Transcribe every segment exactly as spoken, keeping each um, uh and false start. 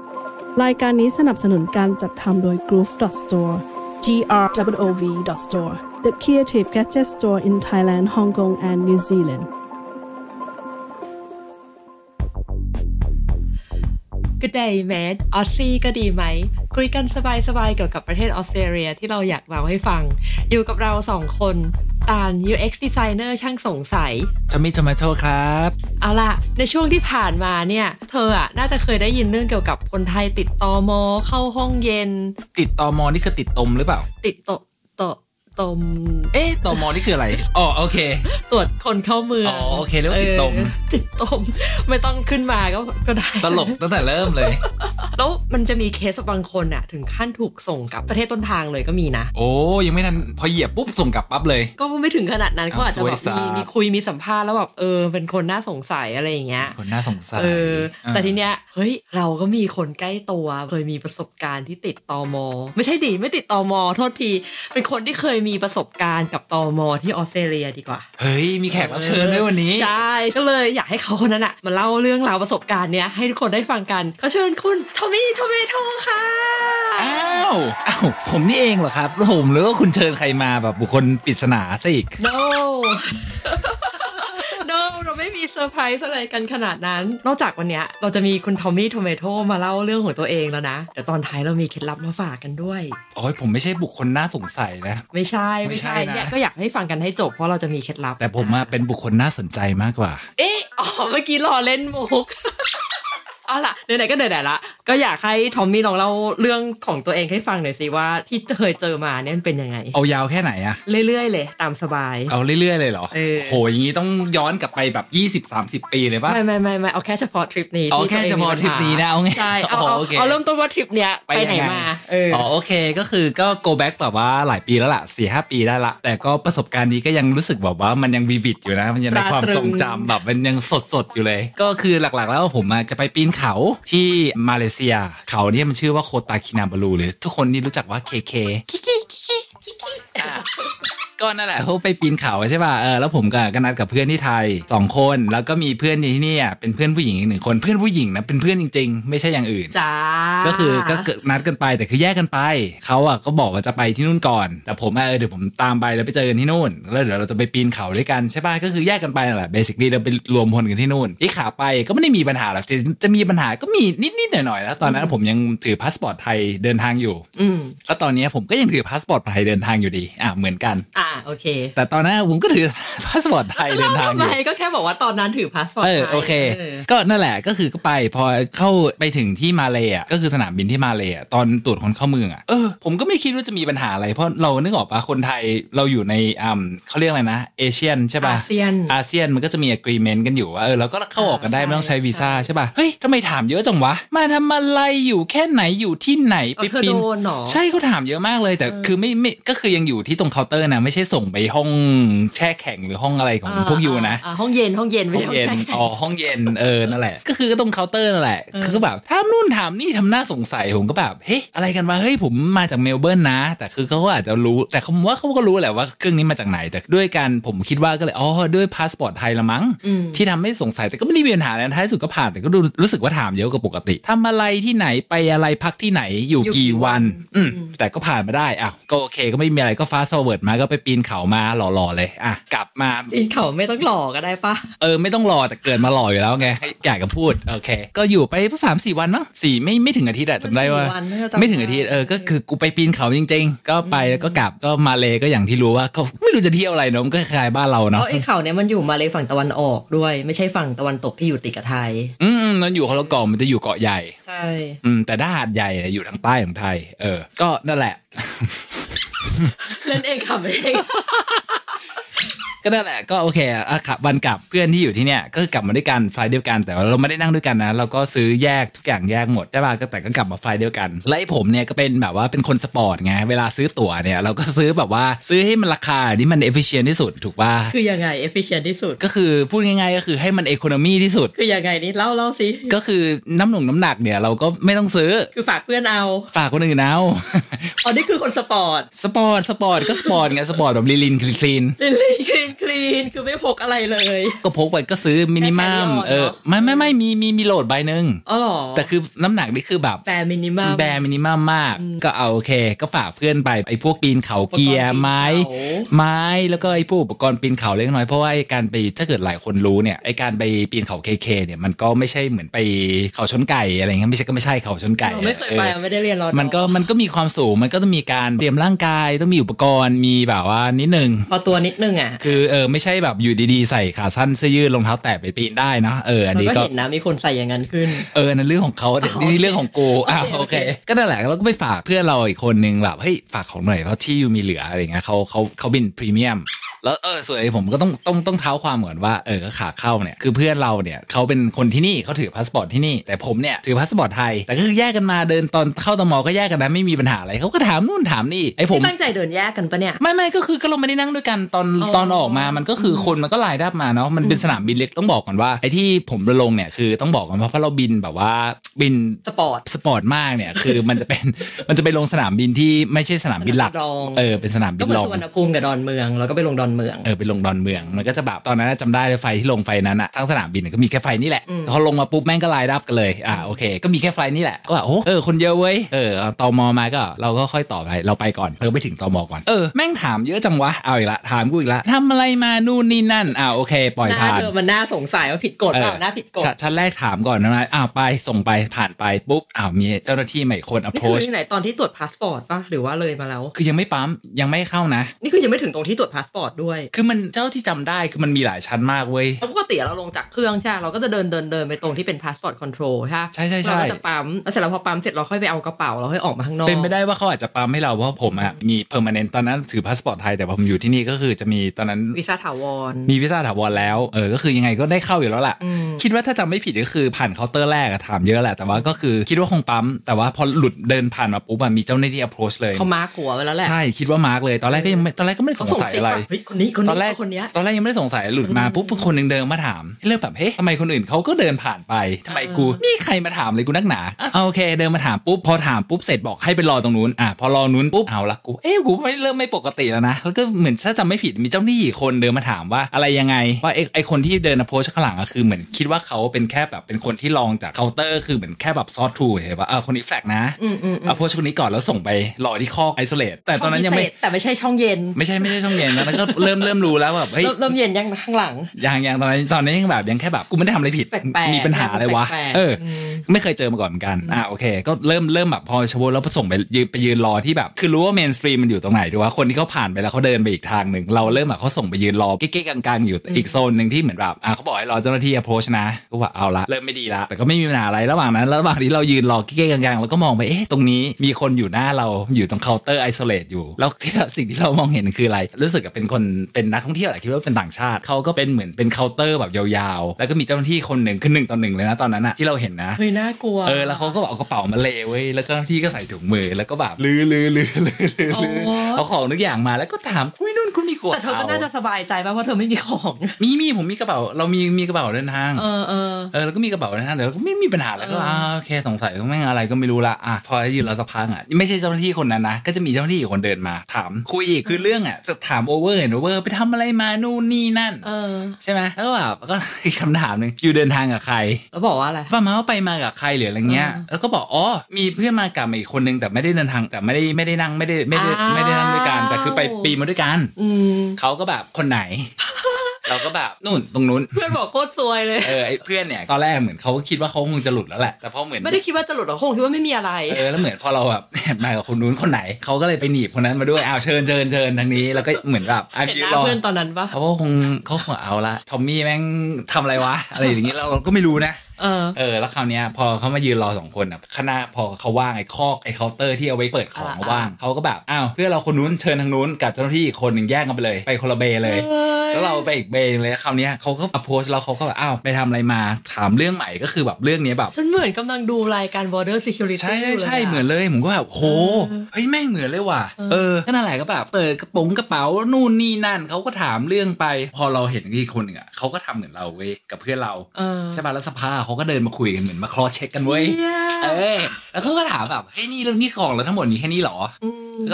รายการนี้สนับสนุนการจัดทำโดย groove dot storeจี อาร์ โอ วี อี dot store the creative gadget store in Thailand, Hong Kong and New Zealand Good day mate ออสซี่ก็ดีไหมคุยกันสบายๆเกี่ยวกับประเทศออสเตรเลียที่เราอยากเล่าให้ฟังอยู่กับเราสองคนตาล ยู เอ็กซ์ Designer ช่างสงสัยจอมมี่จอมโชครับเอาล่ะในช่วงที่ผ่านมาเนี่ยเธออ่ะน่าจะเคยได้ยินเรื่องเกี่ยวกับคนไทยติดตม.เข้าห้องเย็นติดตม.นี่คือติดตมหรือเปล่าติดโตโตตมเอ๊ะตม.นี่คืออะไรอ๋อโอเคตรวจคนเข้าเมืองอ๋อโอเคแล้วติดตมติดตมไม่ต้องขึ้นมาก็ก็ได้ตลกตั้งแต่เริ่มเลยแล้วมันจะมีเคสบางคนน่ะถึงขั้นถูกส่งกลับประเทศต้นทางเลยก็มีนะโอ้ยังไม่ทันพอเหยียบปุ๊บส่งกลับปั๊บเลยก็ไม่ถึงขนาดนั้นเขาอาจจะแบบมีมีคุยมีสัมภาษณ์แล้วแบบเออเป็นคนน่าสงสัยอะไรอย่างเงี้ยคนน่าสงสัยเออแต่ทีเนี้ยเฮ้ยเราก็มีคนใกล้ตัวเคยมีประสบการณ์ที่ติดตม.ไม่ใช่ดิไม่ติดตม.โทษทีเป็นคนที่เคยมีประสบการณ์กับตม.ที่ออสเตรเลียดีกว่าเฮ้ยมีแขกรับเชิญด้วยวันนี้ใช่ก็เลยอยากให้เขาคนนั้นน่ะมาเล่าเรื่องราวประสบการณ์เนี้ยให้ทุกคนได้ฟังกันเขาเชิญคุณทอมมี่ทอมเมโทค่ะอ้าวอ้าวผมนี่เองเหรอครับแล้วผมหรือว่าคุณเชิญใครมาแบบบุคคลปริศนาซะอีก no no เราไม่มีเซอร์ไพรส์อะไรกันขนาดนั้นนอกจากวันเนี้ยเราจะมีคุณทอมมี่ทอมเมโทมาเล่าเรื่องของตัวเองแล้วนะเดี๋ยวตอนท้ายเรามีเคล็ดลับมาฝากกันด้วยโอ้ยผมไม่ใช่บุคคลน่าสงสัยนะไม่ใช่ไม่ใช่เนี่ยก็อยากให้ฟังกันให้จบเพราะเราจะมีเคล็ดลับแต่ผมมาเป็นบุคคลน่าสนใจมากกว่าเอ๊ะอ๋อเมื่อกี้รอเล่นมุกเอาล่ะไหนๆก็ไหนๆละก็อยากให้ทอมมี่ลองเล่าเรื่องของตัวเองให้ฟังหน่อยสิว่าที่เคยเจอมาเนี่ยมันเป็นยังไงเอายาวแค่ไหนอะเรื่อยๆเลยตามสบายเอาเรื่อยๆเลยเหรอโหอย่างงี้ต้องย้อนกลับไปแบบ ยี่สิบสามสิบ ปีเลยป่ะไม่ๆๆๆเอาแค่เฉพาะทริปนี้เอาแค่เฉพาะทริปนี้นะเอาไงใช่เอาเอาเริ่มต้นว่าทริปเนี้ยไปไหนมาเอออ๋อโอเคก็คือก็ go back แบบว่าหลายปีแล้วล่ะ สี่ห้า ปีได้ละแต่ก็ประสบการณ์นี้ก็ยังรู้สึกแบบว่ามันยังวิวิดอยู่นะมันยังในความทรงจำแบบมันยังสดๆอยู่เลยก็คือหลักๆแล้วผมจะไปปีนเขาที่มาเลเซียเขาเนี่ยมันชื่อว่าโคตาคินาบาลูหรือทุกคนนี่รู้จักว่า เค เค คิคิคิคิคิคิก็นั่นแหละเขาไปปีนเขาใช่ป่ะเออแล้วผมก็ก็นัดกับเพื่อนที่ไทยสองคนแล้วก็มีเพื่อนที่นี่อ่ะเป็นเพื่อนผู้หญิงอีกหนึ่งคนเพื่อนผู้หญิงนะเป็นเพื่อนจริงๆไม่ใช่อย่างอื่นจ้าก็คือก็นัดกันไปแต่คือแยกกันไปเขาอ่ะก็บอกว่าจะไปที่นู่นก่อนแต่ผมเออเดี๋ยวผมตามไปแล้วไปเจอกันที่นู่นแล้วเดี๋ยวเราจะไปปีนเขาด้วยกันใช่ป่ะก็คือแยกกันไปนั่นแหละเบสิคลีเราไปรวมพลกันที่นู่นที่ขาไปก็ไม่ได้มีปัญหาหรอกจะจะมีปัญหาก็มีนิดๆหน่อยๆแล้วตอนนั้นผมยังถือพาสปอร์ตไทยเดินทางอยู่อืมแล้วตอนนี้ผมก็ยังถือพาสปอร์ตไทยเดินทางอยู่ดีอ่ะเหมือนกันอ่าโอเคแต่ตอนนั้นผมก็ถือพาสปอร์ตไทยเดินทางอยู่ก็แค่บอกว่าตอนนั้นถือพาสปอร์ตไทยเออโอเคก็นั่นแหละก็คือก็ไปพอเข้าไปถึงที่มาเลย์อ่ะก็คือสนามบินที่มาเลย์อ่ะตอนตรวจคนเข้าเมืองอ่ะเออผมก็ไม่คิดว่าจะมีปัญหาอะไรเพราะเรานึกออกป่ะคนไทยเราอยู่ในอ่าเขาเรียกอะไรนะเอเชียนใช่ป่ะอาเซียนอาเซียนมันก็จะมี agreement กันอยู่ว่าเออเราก็เข้าออกกันได้ไม่ต้องใช้วีซ่าใช่ป่ะเฮ้ยทำไมถามเยอะจังวะมาทำอะไรอยู่แค่ไหนอยู่ที่ไหนไปปีนใช่เขาถามเยอะมากเลยแต่คือไม่ไม่ก็คือยังอยู่ที่ตรงเคาน์เตอร์นะไม่ใช่ส่งไปห้องแช่แข็งหรือห้องอะไรของพวกยูนะห้องเย็นห้องเย็นไม่ใช่ห้องแช่อ๋อห้องเย็นเออนั่นแหละก็คือก็ตรงเคาน์เตอร์นั่นแหละคือก็แบบถามนู่นถามนี่ทำหน้าสงสัยผมก็แบบเฮ้ยอะไรกันวะเฮ้ยผมมาจากเมลเบิร์นนะแต่คือเขาก็อาจจะรู้แต่ผมว่าเขาก็รู้แหละว่าเครื่องนี้มาจากไหนแต่ด้วยการผมคิดว่าก็เลยอ๋อด้วยพาสปอร์ตไทยละมั้งที่ทำให้สงสัยแต่ก็ไม่ได้มีปัญหาอะไรท้ายสุดก็ผ่านแต่ก็รู้สึกว่าถามเยอะกว่าปกติทำอะไรที่ไหนไปอะไรพักที่ไหนอยู่กี่วันอืมแต่ก็ผ่านมาได้อ่ะก็โอเคก็ไม่มีอะไรก็ฟาสต์ฟอร์เวิร์ดมาก็ไปปีนเขามาหล่อๆเลยอ่ะกลับมาปีนเขาไม่ต้องหล่อก็ได้ปะเออไม่ต้องหล่อแต่เกิดมาหล่ออยู่แล้วไงให้อยากจะพูดโอเคก็อยู่ไปสักสามสี่วันเนาะสี่ไม่ไม่ถึงอาทิตย์อะจำได้ว่าไม่ถึงอาทิตย์เออก็คือกูไปปีนเขาจริงๆก็ไปแล้วก็กลับก็มาเลก็อย่างที่รู้ว่าก็ไม่รู้จะเที่ยวอะไรเนาะมันก็คล้ายบ้านเราเนาะเพราะไอ้เขาเนี่ยมันอยู่มาเลฝั่งตะวันออกด้วยไม่ใช่ฝั่งตะวันตกที่อยู่ติดกับไทยอืมมันอยู่คนละเกาะมันจะอยู่เกาะใหญ่ใช่อืมแต่ถ้าหาดใหญ่อยู่ทางใต้ของไทยเออก็นั่นแหละเล่นเองขำเองก็นั่นแหละก็โอเคอ่ะครับวันกลับเพื่อนที่อยู่ที่เนี่ยก็กลับมาด้วยกันไฟล์เดียวกันแต่ว่าเราไม่ได้นั่งด้วยกันนะเราก็ซื้อแยกทุกอย่างแยกหมดใช่ป่ะก็แต่ก็กลับมาไฟล์เดียวกันและไอ้ผมเนี่ยก็เป็นแบบว่าเป็นคนสปอร์ตไงเวลาซื้อตั๋วเนี่ยเราก็ซื้อแบบว่าซื้อให้มันราคาที่มันเอฟฟิเชียนที่สุดถูกป่ะคือยังไงเอฟฟิเชียนที่สุดก็คือพูดง่ายๆก็คือให้มันอีโคโนมีที่สุดคือยังไงนี่เล่าเล่าสิก็คือน้ำหนุ่งน้ำหนักเนี่ยเราก็ไม่ต้องซื้อคือฝากเพื่อนเอาฝากคนอื่นเอาอ๋อนี่คือคนสปอร์ตสปอร์ตสปอร์ตก็สปอร์ตไงสปอร์ตแบบลีนลีนคลีนลีนคลีนคลีนคือไม่พกอะไรเลยก็พกไปก็ซื้อมินิมัมเออไม่ไม่ไม่มีมีมีโหลดใบนึงอ๋อเหรอแต่คือน้ำหนักนี่คือแบบแบร์มินิมัมแบร์มินิมัมมากก็เอาโอเคก็ฝากเพื่อนไปไอ้พวกปีนเขาเกียร์ไม้ไม้แล้วก็ไอ้พวกอุปกรณ์ปีนเขาเล็กน้อยเพราะว่าการไปถ้าเกิดหลายคนรู้เนี่ยไอ้การไปปีนเขาเคเคเนี่ยมันก็ไม่ใช่เหมือนไปเขาชนไก่อะไรเงี้ยไม่ใช่ก็ไม่ใช่เขาชนไก่ไม่เคยไปไม่ได้เรียนรอมันก็มันก็มีความสูงมันก็ต้องมีการเตรียมร่างกายต้องมีอุปกรณ์มีแบบว่านิดนึงพอตัวนิดนึงอ่ะคือเออไม่ใช่แบบอยู่ดีๆใส่ขาสั้นเสื้อยืดรองเท้าแตะไปปีนได้นะเอออันนี้ก็เห็นนะมีคนใส่อย่างนั้นขึ้นเออนั่นเรื่องของเขานี่เรื่องของกูอ่ะโอเคก็นั่นแหละแล้วก็ไปฝากเพื่อนเราอีกคนนึงแบบเฮ้ยฝากของหน่อยเพราะที่อยู่มีเหลืออะไรเงี้ยเขาเขาเขาบินพรีเมียมแล้วเออส่วนไอ้ผมก็ต้องต้องต้องเท้าความเหมือนว่าเออก็ขาเข้าเนี่ยคือเพื่อนเราเนี่ยเขาเป็นคนที่นี่เขาถือพาสปอร์ตที่นี่แต่ผมเนี่ยถือพาสปอร์ตไทยแต่ก็คือแยกกันมาเดินตอนเข้าตมก็แยกกันนะไม่มีปัญหาอะไรเขาก็ถามนู่นถามนี่ไอ้ผมตั้งใจเดินแยกกันปะเนี่ยไม่ไม่ก็คือก็เราไม่ได้นั่งด้วยกันตอนตอนออกมามันก็คือคนมันก็ไลน์ดับมาเนาะมันเป็นสนามบินเล็กต้องบอกก่อนว่าไอ้ที่ผมลงเนี่ยคือต้องบอกก่อนเพราะเราบินแบบว่าบินสปอร์ตสปอร์ตมากเนี่ยคือมันจะเป็นมันจะไปลงสนามบินที่ไม่ใช่สนามบินหลักเออเป็นสนามบินรองก็ไปสุวรรณภูมิกับดอนเมืองแล้วก็ไปลงดอนเมืองเออไปลงดอนเมืองมันก็จะแบบตอนนั้นจำได้เลยไฟที่ลงไฟนั้นอะทั้งสนามบินก็มีแค่ไฟนี่แหละเขาลงมาปุ๊บแม่งก็ไลน์ดับกันเลยอ่าโอเคก็มีแค่ไฟนี่แหละก็แบบโอ้เออคนเยอะเว้ยเออตมมาก็เราก็ค่อยต่อไปเราไปก่อนเพิ่งไปถึงตมก่อนเออแม่งถามเยอะจังวะเอาอีกละถามกูอีกละทำอะไรมานู่นนี่นั่นอ่าโอเคปล่อยผ่านมันน่าสงสัยว่าผิดกฎเปล่าน่าผิดกฎชั้นแรกถามก่อนนะอ้าวไปส่งไปผ่านไปปุ๊บอ้าวมีเจ้าหน้าที่ใหม่คน approach นี่คือที่ไหนตอนที่ตรวจพาสปอร์ตป่ะหรือว่าเลยมาแล้วคือยังไม่ปั๊มยังไม่เข้านะนี่คือยังไม่ถึงตรงที่ตรวจพาสปอร์ตด้วยคือมันเจ้าที่จำได้คือมันมีหลายชั้นมากเว้ยปกติเราลงจากเครื่องใช่เราก็จะเดินเดินเดินไปตรงที่เป็นพาสปอร์ตคอนโทรลใช่ใช่ใช่ใช่เราก็จะปั๊มแล้วเสร็จแล้วพอปั๊มเสร็จเราค่อยไปเอากระเป๋าเราค่อยออกมาข้างนอกเป็นไม่ได้ว่าเขาอาจจะปั๊มให้เราเพราะผมอ่ะมี permanent ตอนนั้นถือพาสปอร์ตไทยแต่ผมอยู่ที่นี่ก็คือจะมีตอนนั้นวีซ่าถาวรมีวีซ่าถาวรแล้วเออก็คือยังไงก็ได้เข้าอยู่แล้วล่ะคิดว่าถ้าจำไม่ผิดก็คือผ่านเคาน์เตอร์แรกอะถามเยอะแหละแต่ว่าก็คือคิดว่าคงปั๊มแต่ว่าพอหลุดเดินผ่านมาปุ๊บมีเจ้าหน้าที่ approach เลยเขามาร์คหัวไว้แล้วแหละใช่คิดว่ามาร์คเลยตอนแรกก็ยังตอนแรกก็ไม่ได้สงสัยอะไรเฮ้ยคนนี้คนนี้ตอนแรกคนนี้ตอนแรกยังไม่ได้สงสัยหลุดมาปุ๊บคนนึงเดินมาถามเรื่องแบบเฮ้ยทำไมคนอื่นเขาก็เดินผ่านไปทำไมกูมีใครมาถามเลยกูนักหนาโอเคเดินมาถามปุ๊บพอถามปุ๊บเสร็จบอกให้ไปรอตรงนู้นอ่ะพอรอนู้นปุ๊บเอาละกูเอ๊ะกูไม่เริ่มไม่ปกติแล้วนะแล้วก็เหมือนถ้าจำไม่ผิดมีเจ้าหนี้คนเดินมาถามว่าอะไรยังไงว่าไอ้ไอ้คนที่เดิน approach ข้างหลังก็คือเหมือนคิดว่าเขาเป็นแค่แบบเป็นคนที่ลองจากเคาน์เตอร์คือเหมือนแค่แบบซอสทูเห็นป่ะเออคนนี้แฟลกนะ approach คนนี้ก่อนแล้วส่งไปรอที่คอกไอโซเลตแต่ตอนนั้นยังไม่แต่ไม่ใช่ช่องเย็นไม่ใช่ไม่ใช่ช่องเย็นแล้วก็เริ่มเริ่มรู้แล้วแบบเฮ้ยเริ่มเย็นยังข้างหลังยังยังตอนนี้ตอนนี้ยังแบบยังแค่แบบกูไม่ได้ทำอะไรผิดมีปัญหาอะไรวะเออไม่เคยเจอมาก่อนเหมือนกันอ่ะโอเคก็เริ่มเริ่มแบบพอชวแล้วส่งไปยืนไปยืนรอที่แบบคือรู้ว่าเมนสตรีมมันอยู่ตรงไหนดูว่าคนที่เขาผ่านไปแล้วเขาเดินไปอีกทางนึงเราเริ่มแบบเขาส่งไปยืนรอเก๊ๆกลางๆอยู่อีกโซนนึงที่เหมือนแบบอ่ะเขาบอกให้รอเจ้าหน้าที่ approach นะก็ว่าเอาละเริ่มไม่ดีละแต่ก็ไม่มีปัญหาอะไรระหว่างนั้นระหว่างที่เรายืนรอเก๊ๆกลางๆแล้วก็มองไปเอ๊ะตรงนี้มีคนอยู่หน้าเราอยู่ตรงเคาน์เตอร์ไอโซเลตอยู่แล้วสิ่งที่เรามองเห็นคืออะไรรู้สึกกับเป็นคนเป็นนักท่องเที่ยวแหละคิดว่าเป็นต่างชาติเขาก็เป็นเหมือนเป็นเคาน์เตอร์แบบยาวๆแล้วก็มีเจ้าหน้าที่คนหนึ่งคือหนึ่งต่อหนึ่งเลยนะตอนนั้นอะที่เราเห็นนะเฮ้ยน่ากลัวเออแล้วเขาก็เอากระเป๋ามาเลเว้ยแล้วเจ้าหน้าที่ก็ใส่ถุงมือแล้วก็แบบลือลือลือลือลือเอาของทุกอย่างมาแล้วก็ถามคุยนู่นคุณมีขวดแต่เธอก็น่าจะสบายใจป่ะว่าเธอไม่มีของมีมีผมมีกระเป๋าเรามีมีกระเป๋าเดินทางเออเออเออแล้วก็มีกระเป๋าเดินทางเดี๋ยวก็ไม่มีปัญหาแล้วก็โอเคสงสัยก็ไม่อะไรก็ไม่รู้ละอ่ะพอยืนรอสักพักอ่ะไม่ใช่เจ้าหน้าที่คนนั้นนะก็จะมีเจ้าหน้าที่คนเดินมาถามคุยอีกคือเรื่องอ่ะจะถามโอเวอร์เห็นโอเวอร์ไปทำอะไรมานู่นนี่นั่นเออใช่ไหมแล้วแบบก็อีกคำถามนึงอยู่เดินทางกับใครแล้วบอกว่าอะไรป้ามาว่าไปมากับใครหรืออะไรเงี้ยแล้วก็บอกอ๋อมีเพื่อนมากับอีกคนนึงแต่ไม่ได้เดินทางแต่ไม่ได้ไม่ได้นั่งไม่ได้ไม่ได้ไม่ได้นั่งด้วยกันแต่คือไปปีมาด้วยกันเขาก็แบบคนไหนเราก็แบบนู่นตรงนู้นเพื่อนบอกโคตรซวยเลยเออไอ้เพื่อนเนี่ยตอนแรกเหมือนเขาก็คิดว่าเขาคงจะหลุดแล้วแหละแต่พอเหมือนไม่ได้คิดว่าจะหลุดหรอกคงคิดว่าไม่มีอะไรเออแล้วเหมือนพอเราแบบมากับคนนู้นคนไหนเขาก็เลยไปหนีบคนนั้นมาด้วยอ้าวเชิญเชิญเชิญทางนี้แล้วก็เหมือนแบบไอ้ยืนรอเพื่อนตอนนั้นปะเขาก็คงเขาคงเอาละทอมมี่แม่งทำอะไรวะอะไรอย่างงี้เราก็ไม่รู้นะเออเออแล้วคราวเนี้ยพอเขามายืนรอสองคนอ่ะข้างหน้าพอเขาว่างไอ้คอกไอ้เคาน์เตอร์ที่เอาไว้เปิดของว่างเขาก็แบบอ้าวเพื่อนเราคนนู้นเชิญทางนู้นกับเจ้าหน้าที่อีกคนหนึ่งแยกกันไปเลยไปคนละเบเลยแล้วเราไปอีกเบเลยคราวเนี้ยเขาก็อัพโพสแล้วเขาก็แบบอ้าวไปทำอะไรมาถามเรื่องใหม่ก็คือแบบเรื่องนี้แบบฉันเหมือนกำลังดูรายการ Border Security ใช่ใช่เหมือนเลยผมก็แบบโหเฮ้ยแม่งเหมือนเลยว่ะเออก็นั่นแหละก็แบบเปิดกระป๋องกระเป๋านู่นนี่นั่นเขาก็ถามเรื่องไปพอเราเห็นอีกคนหนึ่งอ่ะเขาก็ทำเหมือนเราเว้ยกับเพื่อนเราใช่ป่ะแล้วสภาเขาก็เดินมาคุยกันเหมือนมาครอสเช็คกันเว้ยเออแล้วเขาก็ถามแบบเฮ้ยนี่เรื่องนี้ของแล้วทั้งหมดมีแค่นี้หรอก็แบบ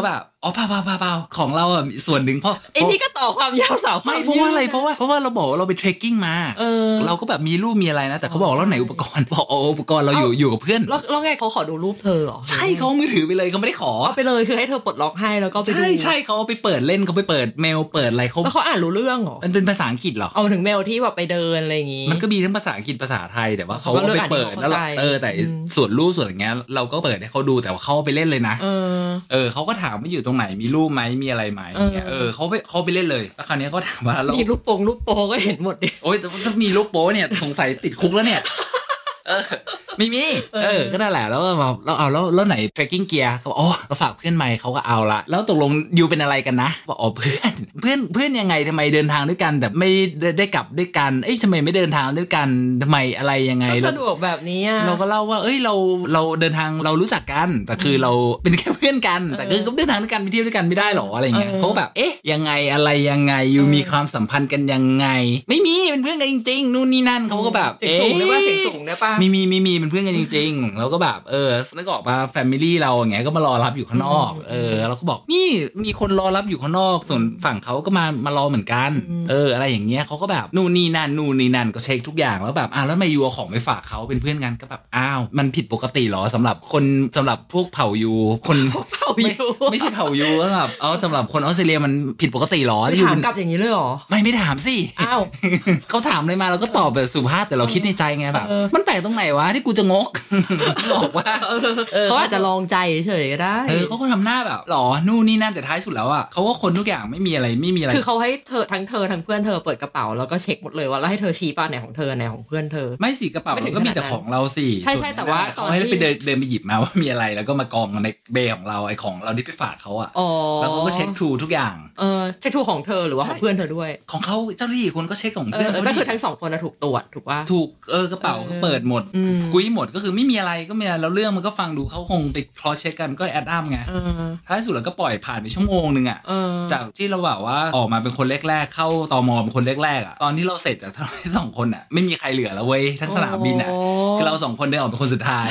อ๋อเปล่าเปล่าเปล่าเปล่าของเราอ่ะส่วนหนึ่งเพราะไอ้นี่ก็ต่อความยาวสาวไม่เพราะว่าอะไรเพราะว่าเพราะว่าเราบอกเราไปเทรคกิ้งมาเราก็แบบมีรูปมีอะไรนะแต่เขาบอกเราไหนอุปกรณ์บอกอุปกรณ์เราอยู่อยู่กับเพื่อนแล้วไงเขาขอดูรูปเธอเหรอใช่เขามือถือไปเลยเขาไม่ได้ขอเอาไปเลยคือให้เธอปลดล็อกให้แล้วก็ไปดูใช่ใช่เขาไปเปิดเล่นเขาไปเปิดเมลเปิดอะไรเขาแล้วเขาอ่านรู้เรื่องเหรอมันเป็นภาษาอังกฤษเหรอเอาถึงเมลที่แบบไปเดินอะไรอย่างงี้มันก็มีทั้งภาษาอังกฤษภาษาไทยแต่ว่าเขาก็ไปเปิดแล้วเออแต่ส่วนรูปส่วนอย่างเงี้ยเราก็เปิดให้เขาดูแต่ว่าเขาไปเล่นเลยนะเออเออเขาก็ถามว่าอยู่ตรงไหนมีรูปไหมมีอะไรไหมอย่างเงี้ยเออเขาไปเขาไปเล่นเลยแล้วคราวนี้เขาถามว่ามีรูปโป่งรูปโป้ก็เห็นหมดดิโอ้ยถ้ามีรูปโป้เนี่ยสงสัยติดคุกแล้วเนี่ยเออไม่มีเออก็นั่นแหละแล้วเราเอาแล้วแล้วไหน trekking gear เขาบอกอ๋อเราฝากเพื่อนมาเขาก็เอาละแล้วตกลงยูเป็นอะไรกันนะบอกอ๋อเพื่อนเพื่อนเพื่อนยังไงทำไมเดินทางด้วยกันแต่ไม่ได้กลับด้วยกันเอ้ยทำไมไม่เดินทางด้วยกันทำไมอะไรยังไงสะดวกแบบนี้เราก็เล่าว่าเอ้ยเราเราเดินทางเรารู้จักกันแต่คือเราเป็นแค่เพื่อนกันแต่คือก็เดินทางด้วยกันไปเที่ยวด้วยกันไม่ได้หรออะไรเงี้ยเขาแบบเอ๊ะยังไงอะไรยังไงยูมีความสัมพันธ์กันยังไงไม่มีเป็นเพื่อนกันจริงๆนู่นนี่นั่นเขาก็แบบเอ๊ะสูงหรือว่าเสียงสูงได้ป่ะมีมีมีมีเป็นเพื่อนกันจริงๆแล้วก็แบบเออนึกออกป่ะแฟมิลี่เราอย่างเงี้ยก็มารอรับอยู่ข้างนอกเออเราก็บอกนี่มีคนรอรับอยู่ข้างนอกส่วนฝั่งเขาก็มามารอเหมือนกันเอออะไรอย่างเงี้ยเขาก็แบบนู่นนี่นั่นนู่นนี่นั่นก็เช็คทุกอย่างแล้วแบบอ้าวแล้วทำไมยูเอาของไปฝากเขาเป็นเพื่อนกันก็แบบอ้าวมันผิดปกติหรอสำหรับคนสำหรับพวกเผ่ายูคนเผ่ายูไม่ใช่เผ่ายูก็แบบเอาสำหรับคนออสเตรเลียมันผิดปกติหรอถามกลับอย่างนี้เลยหรอไม่ไม่ถามสิอ้าวเขาถามเลยมาเราก็ตอบแบบสุภาพแต่เราคิดในใจไงแบบมันแปลกตรงไหนวะที่กูจะงกบอกว่าเขาอาจจะลองใจเฉยก็ได้เออเขาก็ทำหน้าแบบหรอนู่นนี่นั่นแต่ท้ายสุดแล้วอ่ะเขาก็คนทุกอย่างไม่มีอะไรไม่มีอะไรคือเขาให้เธอทั้งเธอทั้งเพื่อนเธอเปิดกระเป๋าแล้วก็เช็คหมดเลยว่าแล้วให้เธอชี้ป่ะไหนของเธอไหนของเพื่อนเธอไม่สิกระเป๋าก็มีแต่ของเราสิใช่ใช่แต่ว่าเขาให้ไปเดินเดินไปหยิบมาว่ามีอะไรแล้วก็มากองในเบย์ของเราไอ้ของเราที่ไปฝากเขาอ่ะแล้วเขาก็เช็คทรูทุกอย่างเออเช็คทรูของเธอหรือว่าของเพื่อนเธอด้วยของเขาเจ้าหนี้คนก็เช็คของเพื่อนก็คือทั้งสองคนถูกตรวจถูกป่ะถูกเออกระเป๋าก็เปิดหมดกุ้ยหมดก็คือไม่มีอะไรก็มีแล้วเรื่องมันก็ฟังดูเขาคงไปคลอเช็คกันก็แอดอัพไงท้ายสุดแล้วก็ปล่อยผ่านไปชั่วโมงนึงอ่ะจากที่เราบอกว่าออกมาเป็นคนแรกๆเข้าตมเป็นคนแรกๆอ่ะตอนที่เราเสร็จจากทั้งสองคนอ่ะไม่มีใครเหลือแล้วเว้ยทั้งสนามบินอ่ะคือเราสองคนเดินออกเป็นคนสุดท้าย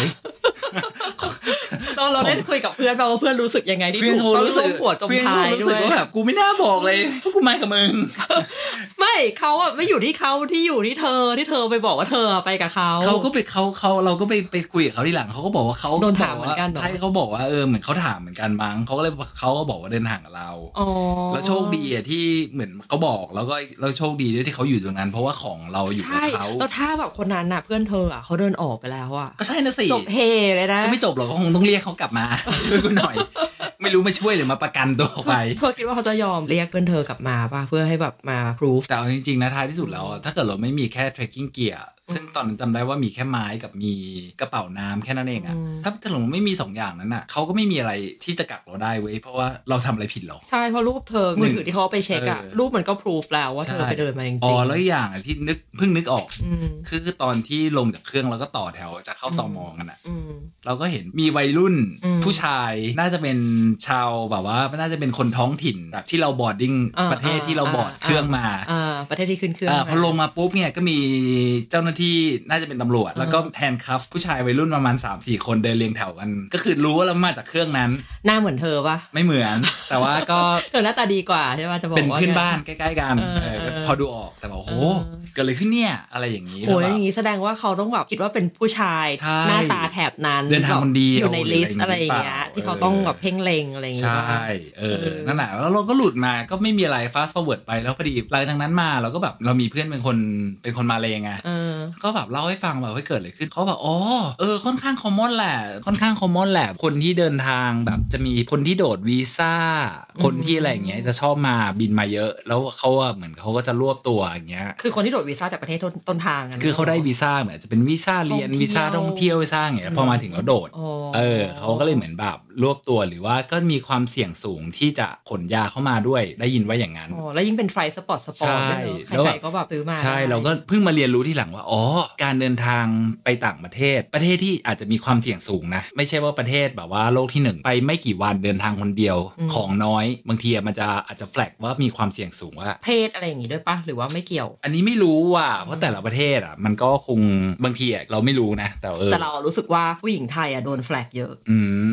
เราเราได้คุยกับเพื่อนเราว่าเพื่อนรู้สึกยังไงที่ถูกต้องส้มหัวจมท้ายด้วยว่าแบบกูไม่น่าบอกเลยเพราะกูมากับมึงไม่เขาอ่ะไม่อยู่ที่เขาที่อยู่ที่เธอที่เธอไปบอกว่าเธอไปกับเขาเขาก็ไปเขาเขาเราก็ไปไปคุยกับเขาทีหลังเขาก็บอกว่าเขาโดนถามเหมือนกันใช่เขาบอกว่าเออเหมือนเขาถามเหมือนกันมั้งเขาก็เลยเขาก็บอกว่าเดินทางกับเราแล้วโชคดีอ่ะที่เหมือนเขาบอกแล้วก็เราโชคดีด้วยที่เขาอยู่ตรงนั้นเพราะว่าของเราอยู่กับเขาแล้วถ้าแบบคนนั้นน่ะเพื่อนเธออ่ะเขาเดินออกไปแล้วอ่ะก็ใช่นะสิจบเฮเลยนะไม่จบหรอกก็คงต้องเรียกเขากลับมาช่วยกูหน่อยไม่รู้มาช่วยหรือมาประกันตัวไปเธอคิดว่าเขาจะยอมเรียกเพื่อนเธอกลับมาป่ะเพื่อให้แบบมาพิสูจแต่จริงๆนะท้ายที่สุดแล้วถ้าเกิดเราไม่มีแค่ trekking gear ซึ่งตอนนั้นจำได้ว่ามีแค่ไม้กับมีกระเป๋าน้ำแค่นั้นเองอะถ้าถลุงไม่มีสองอย่างนั้นอะเขาก็ไม่มีอะไรที่จะกักเราได้เว้ยเพราะว่าเราทำอะไรผิดหรอใช่เพราะรูปเธอมือถือที่เขาไปเช็คอะรูปมันก็พิสูจแล้วว่าเธอไปเดินมาจริงๆอ๋อแล้วอย่างที่นึกเพิ่งนึกออกคือคือตอนที่ลงจากเครื่องแล้วก็ต่อแถวจะเข้าตม.กันอะเราก็เห็นมีวัยรุ่นผู้ชายน่าจะเป็นชาวแบบว่าน่าจะเป็นคนท้องถิ่นแบบที่เราบอร์ดดิ้งประเทศที่เราบอร์ดเครื่องมาประเทศที่ขึ้นเครื่องพอลงมาปุ๊บเนี่ยก็มีเจ้าหน้าที่น่าจะเป็นตำรวจแล้วก็แฮนด์คัฟผู้ชายวัยรุ่นประมาณ สามสี่ คนเดินเรียงแถวกันก็คือรู้ว่าเรามาจากเครื่องนั้นหน้าเหมือนเธอปะไม่เหมือนแต่ว่าก็เธอหน้าตาดีกว่าใช่ป่ะจะบอกว่าเป็นเพื่อนบ้านใกล้ๆกันพอดูออกแต่บอกโอ้โหเกิดอะไรขึ้นเนี่ยอะไรอย่างนี้โอ้ยอย่างนี้แสดงว่าเขาต้องแบบคิดว่าเป็นผู้ชายหน้าตาแถบนั้นเดินทางคนเดียวอยู่ในลิสต์อะไรอย่างเงี้ยที่เขาต้องแบบเพ่งเล็งอะไรอย่างเงี้ยใช่เออนั่นแหละแล้วเราก็หลุดมาก็ไม่มีอะไร fast forward ไปแล้วพอดีหลังจากนั้นมาเราก็แบบเรามีเพื่อนเป็นคนเป็นคนมาเลไงก็แบบเล่าให้ฟังแบบว่าเกิดอะไรขึ้นเขาแบบอ๋อเออค่อนข้างคอมมอนแหละค่อนข้างคอมมอนแหละคนที่เดินทางแบบจะมีคนที่โดดวีซ่าคนที่อะไรอย่างเงี้ยจะชอบมาบินมาเยอะแล้วเขาอะเหมือนเขาก็จะรวบตัวอย่างเงี้ยคือคนที่โดดวีซ่าจากประเทศต้นทางคือเขาได้วีซ่าเหมือนจะเป็นวีซ่าเรียนวีซ่าท่องเที่ยววีซ่าอย่างเงี้ยพอมาถึงแล้วโดดเออเขาก็เลยเหมือนแบบรวบตัวหรือว่าก็มีความเสี่ยงสูงที่จะขนยาเข้ามาด้วยได้ยินว่าอย่างนั้นอ๋อแล้วยิ่งเป็นไฟสปอร์ตสปอร์ตด้วยใครๆก็แบบซื้อมาใช่เราก็เพิ่งมาเรียนรู้ทีหลังว่าอ๋อการเดินทางไปต่างประเทศประเทศที่อาจจะมีความเสี่ยงสูงนะไม่ใช่ว่าประเทศแบบว่าโลกที่หนึ่งไปไม่กี่วันเดินทางคนเดียวของน้อยบางทีมันจะอาจจะแฟลกว่ามีความเสี่ยงสูงว่าเพศอะไรอย่างงี้ด้วยปะหรือว่าไม่เกี่ยวอันนี้ไม่รู้ว่ะเพราะแต่ละประเทศอ่ะมันก็คงบางทีเราไม่รู้นะแต่เออแต่เรารู้สึกว่าผู้หญิงไทยอ่ะโดนแฟลกเยอะเพราะว่า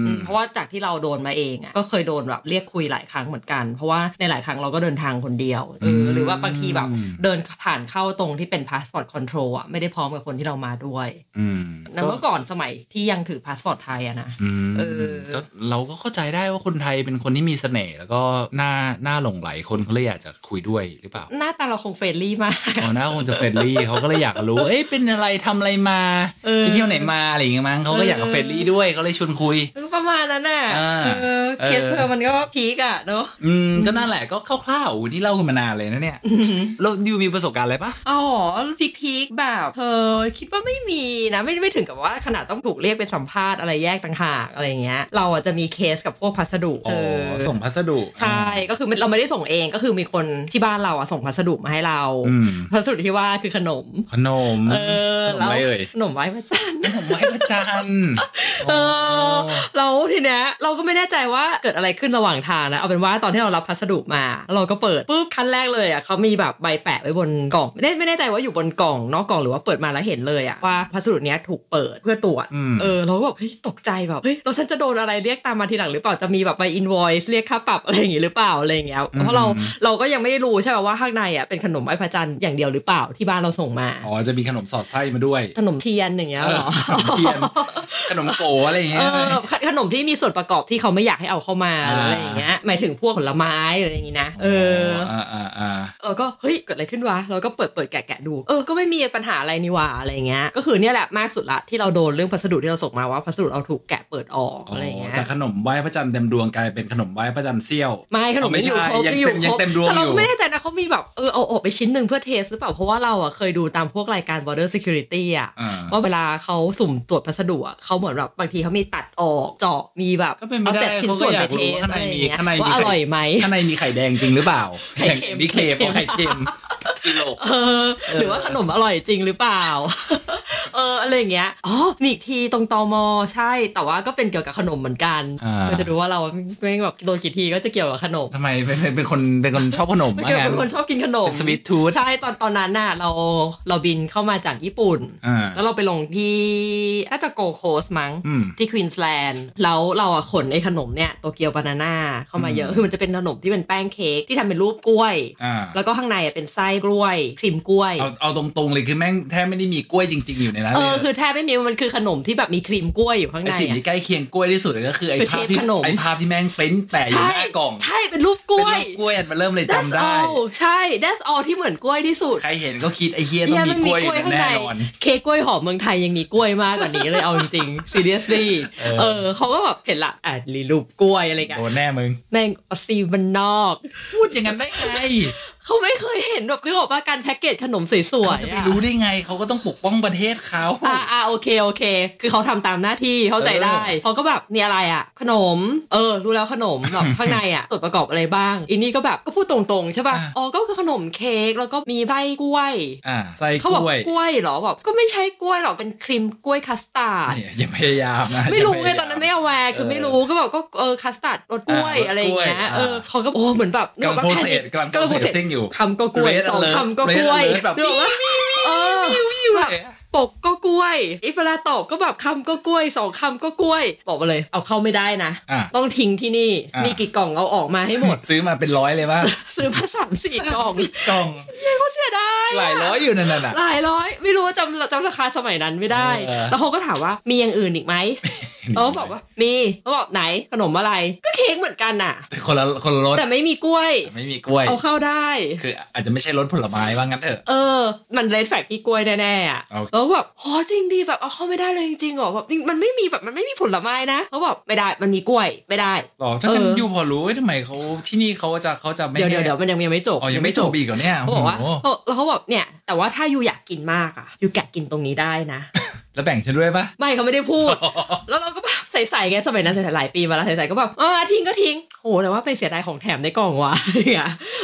จากที่เราโดนมาเองอ่ะก็เคยโดนแบบเรียกคุยหลายครั้งเหมือนกันเพราะว่าในหลายครั้งเราก็เดินทางคนเดียวเออหรือว่าบางทีแบบเดินผ่านเข้าตรงที่เป็น passport control อ่ะไม่ได้พร้อมกับคนที่เรามาด้วยแต่เมื่อก่อนสมัยที่ยังถือ passport ไทยอะนะเออเราก็เข้าใจได้ว่าคนไทยเป็นคนที่มีเสน่ห์แล้วก็หน้าหน้าหลงไหลคนเขาเลยอยากจะคุยด้วยหรือเปล่าหน้าตาเราคงเฟรนลี่มากอ๋อหน้าคงจะเฟรนลี่เขาก็เลยอยากรู้เอ๊ะเป็นอะไรทำอะไรมาไปเที่ยวไหนมาอะไรอย่างเงี้ยมั้งเขาก็อยากเฟรนลี่ด้วยเขาเลยชวนคุยประมาณนั้นน่ะเคสเธอมันก็พีกอะเนาะอืมก็นั่นแหละก็คร่าวๆที่เล่ากันมานานเลยนะเนี่ยเราดิวมีประสบการณ์อะไรปะอ๋อพีกๆแบบเธอคิดว่าไม่มีนะไม่ไม่ถึงกับว่าขนาดต้องถูกเรียกไปสัมภาษณ์อะไรแยกต่างหากอะไรเงี้ยเราอ่ะจะมีเคสกับพวกพัสดุเออส่งพัสดุใช่ก็คือเราไม่ได้ส่งเองก็คือมีคนที่บ้านเราอ่ะส่งพัสดุมาให้เราพัสดุที่ว่าคือขนมขนมเออแล้วขนมไหว้พระจันทร์ขนมไหว้พระจันทร์เออเราทีเนี้ยเราก็ไม่แน่ใจว่าเกิดอะไรขึ้นระหว่างทางนะเอาเป็นว่าตอนที่เรารับพัสดุมาเราก็เปิดปุ๊บขั้นแรกเลยอ่ะเขามีแบบใบแปะไว้บนกล่องไม่ได้ไม่แน่ใจว่าอยู่บนกล่องนอกกล่องหรือว่าเปิดมาแล้วเห็นเลยอ่ะว่าพัสดุเนี้ยถูกเปิดเพื่อตรวจเออเราก็แบบเฮ้ยตกใจแบบเฮ้ยเราฉันจะโดนอะไรเรียกตามมาทีหลังหรือเปล่าจะมีแบบใบอินวอยซ์เรียกค่าปรับอะไรอย่างงี้หรือเปล่าอะไรอย่างเงี้ยเพราะเราเราก็ยังไม่ได้รู้ใช่ป่ะว่าข้างในอ่ะเป็นขนมไหว้พระจันทร์อย่างเดียวหรือเปล่าที่บ้านเราส่งมาอ๋อจะมีขนมสอดไส้มาด้วยขนมเทียนอย่างเงี้ยหรอขนมเทียนขนมโกอะไรอย่างเงี้ยขนมที่มีส่วนประกอบที่เขาไม่อยากให้เอาเข้ามาอะไรอย่างเงี้ยหมายถึงพวกผลไม้อะไรอย่างงี้นะเอออ่าอ่าอ่าเออก็เฮ้ยเกิดอะไรขึ้นวะเราก็เปิดเปิดแกะแกะดูเออก็ไม่มีปัญหาอะไรนี่หว่าอะไรเงี้ยก็คือเนี่ยแหละมากสุดละที่เราโดนเรื่องพัสดุที่เราส่งมาว่าพัสดุเราถูกแกะเปิดออกอะไรเงี้ยจากขนมไหว้พระจันทร์เต็มดวงกลายเป็นขนมไหว้พระจันทร์เสี้ยวไม่ขนมไม่อยู่ครบยังอยู่ยังเต็มดวงอยู่แต่เราไม่แน่ใจนะเขามีแบบเออเอาออกไปชิ้นนึงเพื่อเทสหรือเปล่าเพราะว่าเราอ่ะเคยดูตามพวกรายการ border security อ่ะว่าเวลาเขาสุ่มตรวจพัสดุอ่ะเขาเหมือนแบบบางทีเขามีตัดออกเจาะมีแบบเอาแต่ชิ้นส่วนไปเทสอะไรอย่างเงี้ยว่าอร่อยไหมข้างในมีไข่แดงจริงหรือเปล่าไข่เค็มไข่เค็มไข่เค็มกิโลหรือว่าขนมอร่อยจริงหรือเปล่าเอออะไรอย่างเงี้ยอ๋อมีอีกทีตรงตม.ใช่แต่ว่าก็เป็นเกี่ยวกับขนมเหมือนกันเราจะดูว่าเราไม่แบบโดนกี่ทีก็จะเกี่ยวกับขนมทำไมเป็นเป็นคนเป็นคนชอบขนมเกี่ยวกับเป็นคนชอบกินขนมสวีททูธใช่ตอนตอนนั้นน่ะเราเราบินเข้ามาจากญี่ปุ่นแล้วเราไปลงที่น่าจะโกโคสมั้งที่ควีนสแลนด์แล้วเราอะขนไอ้ขนมเนี่ยโตเกียวบานาน่าเข้ามาเยอะคือมันจะเป็นขนมที่เป็นแป้งเค้กที่ทำเป็นรูปกล้วยแล้วก็ข้างในเป็นไส้กล้วยครีมกล้วยเอาเอาตรงๆเลยคือแม่งแทบไม่ได้มีกล้วยจริงๆอยู่ในนั้นเลยเออคือแทบไม่มีมันคือขนมที่แบบมีครีมกล้วยอยู่ข้างในสิ่งที่ใกล้เคียงกล้วยที่สุดก็คือไอ้ภาพที่ไอ้ภาพที่แม่งปริ้นแปะอยู่หน้ากล่องใช่เป็นรูปกล้วยเป็นรูปกล้วยอันมันเริ่มเลยจำได้ใช่ that's all ที่เหมือนกล้วยที่สุดใครเห็นก็คิดไอ้เฮียต้องมีกล้วยอยู่แน่นอนเค้กกล้วยหอมเมืองไทยยังมีกล้วยมากกว่านี้เลยเอาจริงๆ seriously เออเขาก็แบบเห็นละอ่ะรูปกล้วยอะไรกันโดนแน่มึงแม่งออซีมันนอกพูดอย่างนั้นได้ไงเขาไม่เคยเห็นแบบคือบอกว่าการแพ็กเกจขนมสวยๆเขาจะไปรู้ได้ไงเขาก็ต้องปกป้องประเทศเขาอ่าอ่าโอเคโอเคคือเขาทำตามหน้าที่เข้าใจได้เขาก็แบบมีอะไรอ่ะขนมเออรู้แล้วขนมแบบข้างในอ่ะส่วนประกอบอะไรบ้างอีนี่ก็แบบก็พูดตรงๆใช่ป่ะอ๋อก็คือขนมเค้กแล้วก็มีไส้กล้วยอ่าไส้กล้วยกล้วยเหรอแบบก็ไม่ใช่กล้วยหรอกเป็นครีมกล้วยคัสตาร์ดอย่าพยายามนะไม่รู้ไงตอนนั้นไม่เอาแวร์คือไม่รู้ก็แบบก็เออคัสตาร์ดรสกล้วยอะไรอย่างเงี้ยเออเขาก็โอ้เหมือนแบบกำลังโปรเซสกำลังโปรเซสซิ่งอยู่คำก็กล้วยสองคำก็กล้วยแบบวิววิววิวเลยปกก็กล้วยอีเวลาตอบก็แบบคำก็กล้วยสองคำก็กล้วยบอกมาเลยเอาเข้าไม่ได้นะต้องทิ้งที่นี่มีกี่กล่องเอาออกมาให้หมดซื้อมาเป็นร้อยเลยป่ะซื้อมาสามสี่กล่องกล่องยังเขาเสียดายหลายร้อยอยู่นั่นน่ะหลายร้อยไม่รู้ว่าจำจำราคาสมัยนั้นไม่ได้แล้วเขาก็ถามว่ามีอย่างอื่นอีกไหมเขาบอกว่ามีเขาบอกไหนขนมอะไรก็เค้กเหมือนกันน่ะแต่คนละคนละรสแต่ไม่มีกล้วยไม่มีกล้วยเอาเข้าได้คืออาจจะไม่ใช่รสผลไม้ว่างั้นเถอะเออมันเรดแฟลกที่กล้วยแน่ๆอ่ะแล้วแบบโหจริงดีแบบเอาเข้าไม่ได้เลยจริงๆหรอแบบจริงมันไม่มีแบบมันไม่มีผลไม้นะเขาบอกไม่ได้มันมีกล้วยไม่ได้หรอถ้ากันยูพอรู้ว่าทำไมเขาที่นี่เขาจะเขาจะไม่เดี๋ยวเดี๋ยวเดี๋ยวมันยังยังไม่จบอ๋อยังไม่จบอีกเหรอเนี่ยเขาบอกว่าแล้วเขาบอกเนี่ยแต่ว่าถ้ายูอยากกินมากอ่ะยูแกะกินตรงนี้ได้นะแล้วแบ่งฉันด้วยปะไม่เขาไม่ได้พูดแล้วเราก็แบบใส่ๆไงสมัยนั้นใส่ๆหลายปีมาแล้วใส่ๆก็แบบอ่าทิ้งก็ทิ้งโหแต่ว่าไปเสียดายของแถมในกล่องว่ะ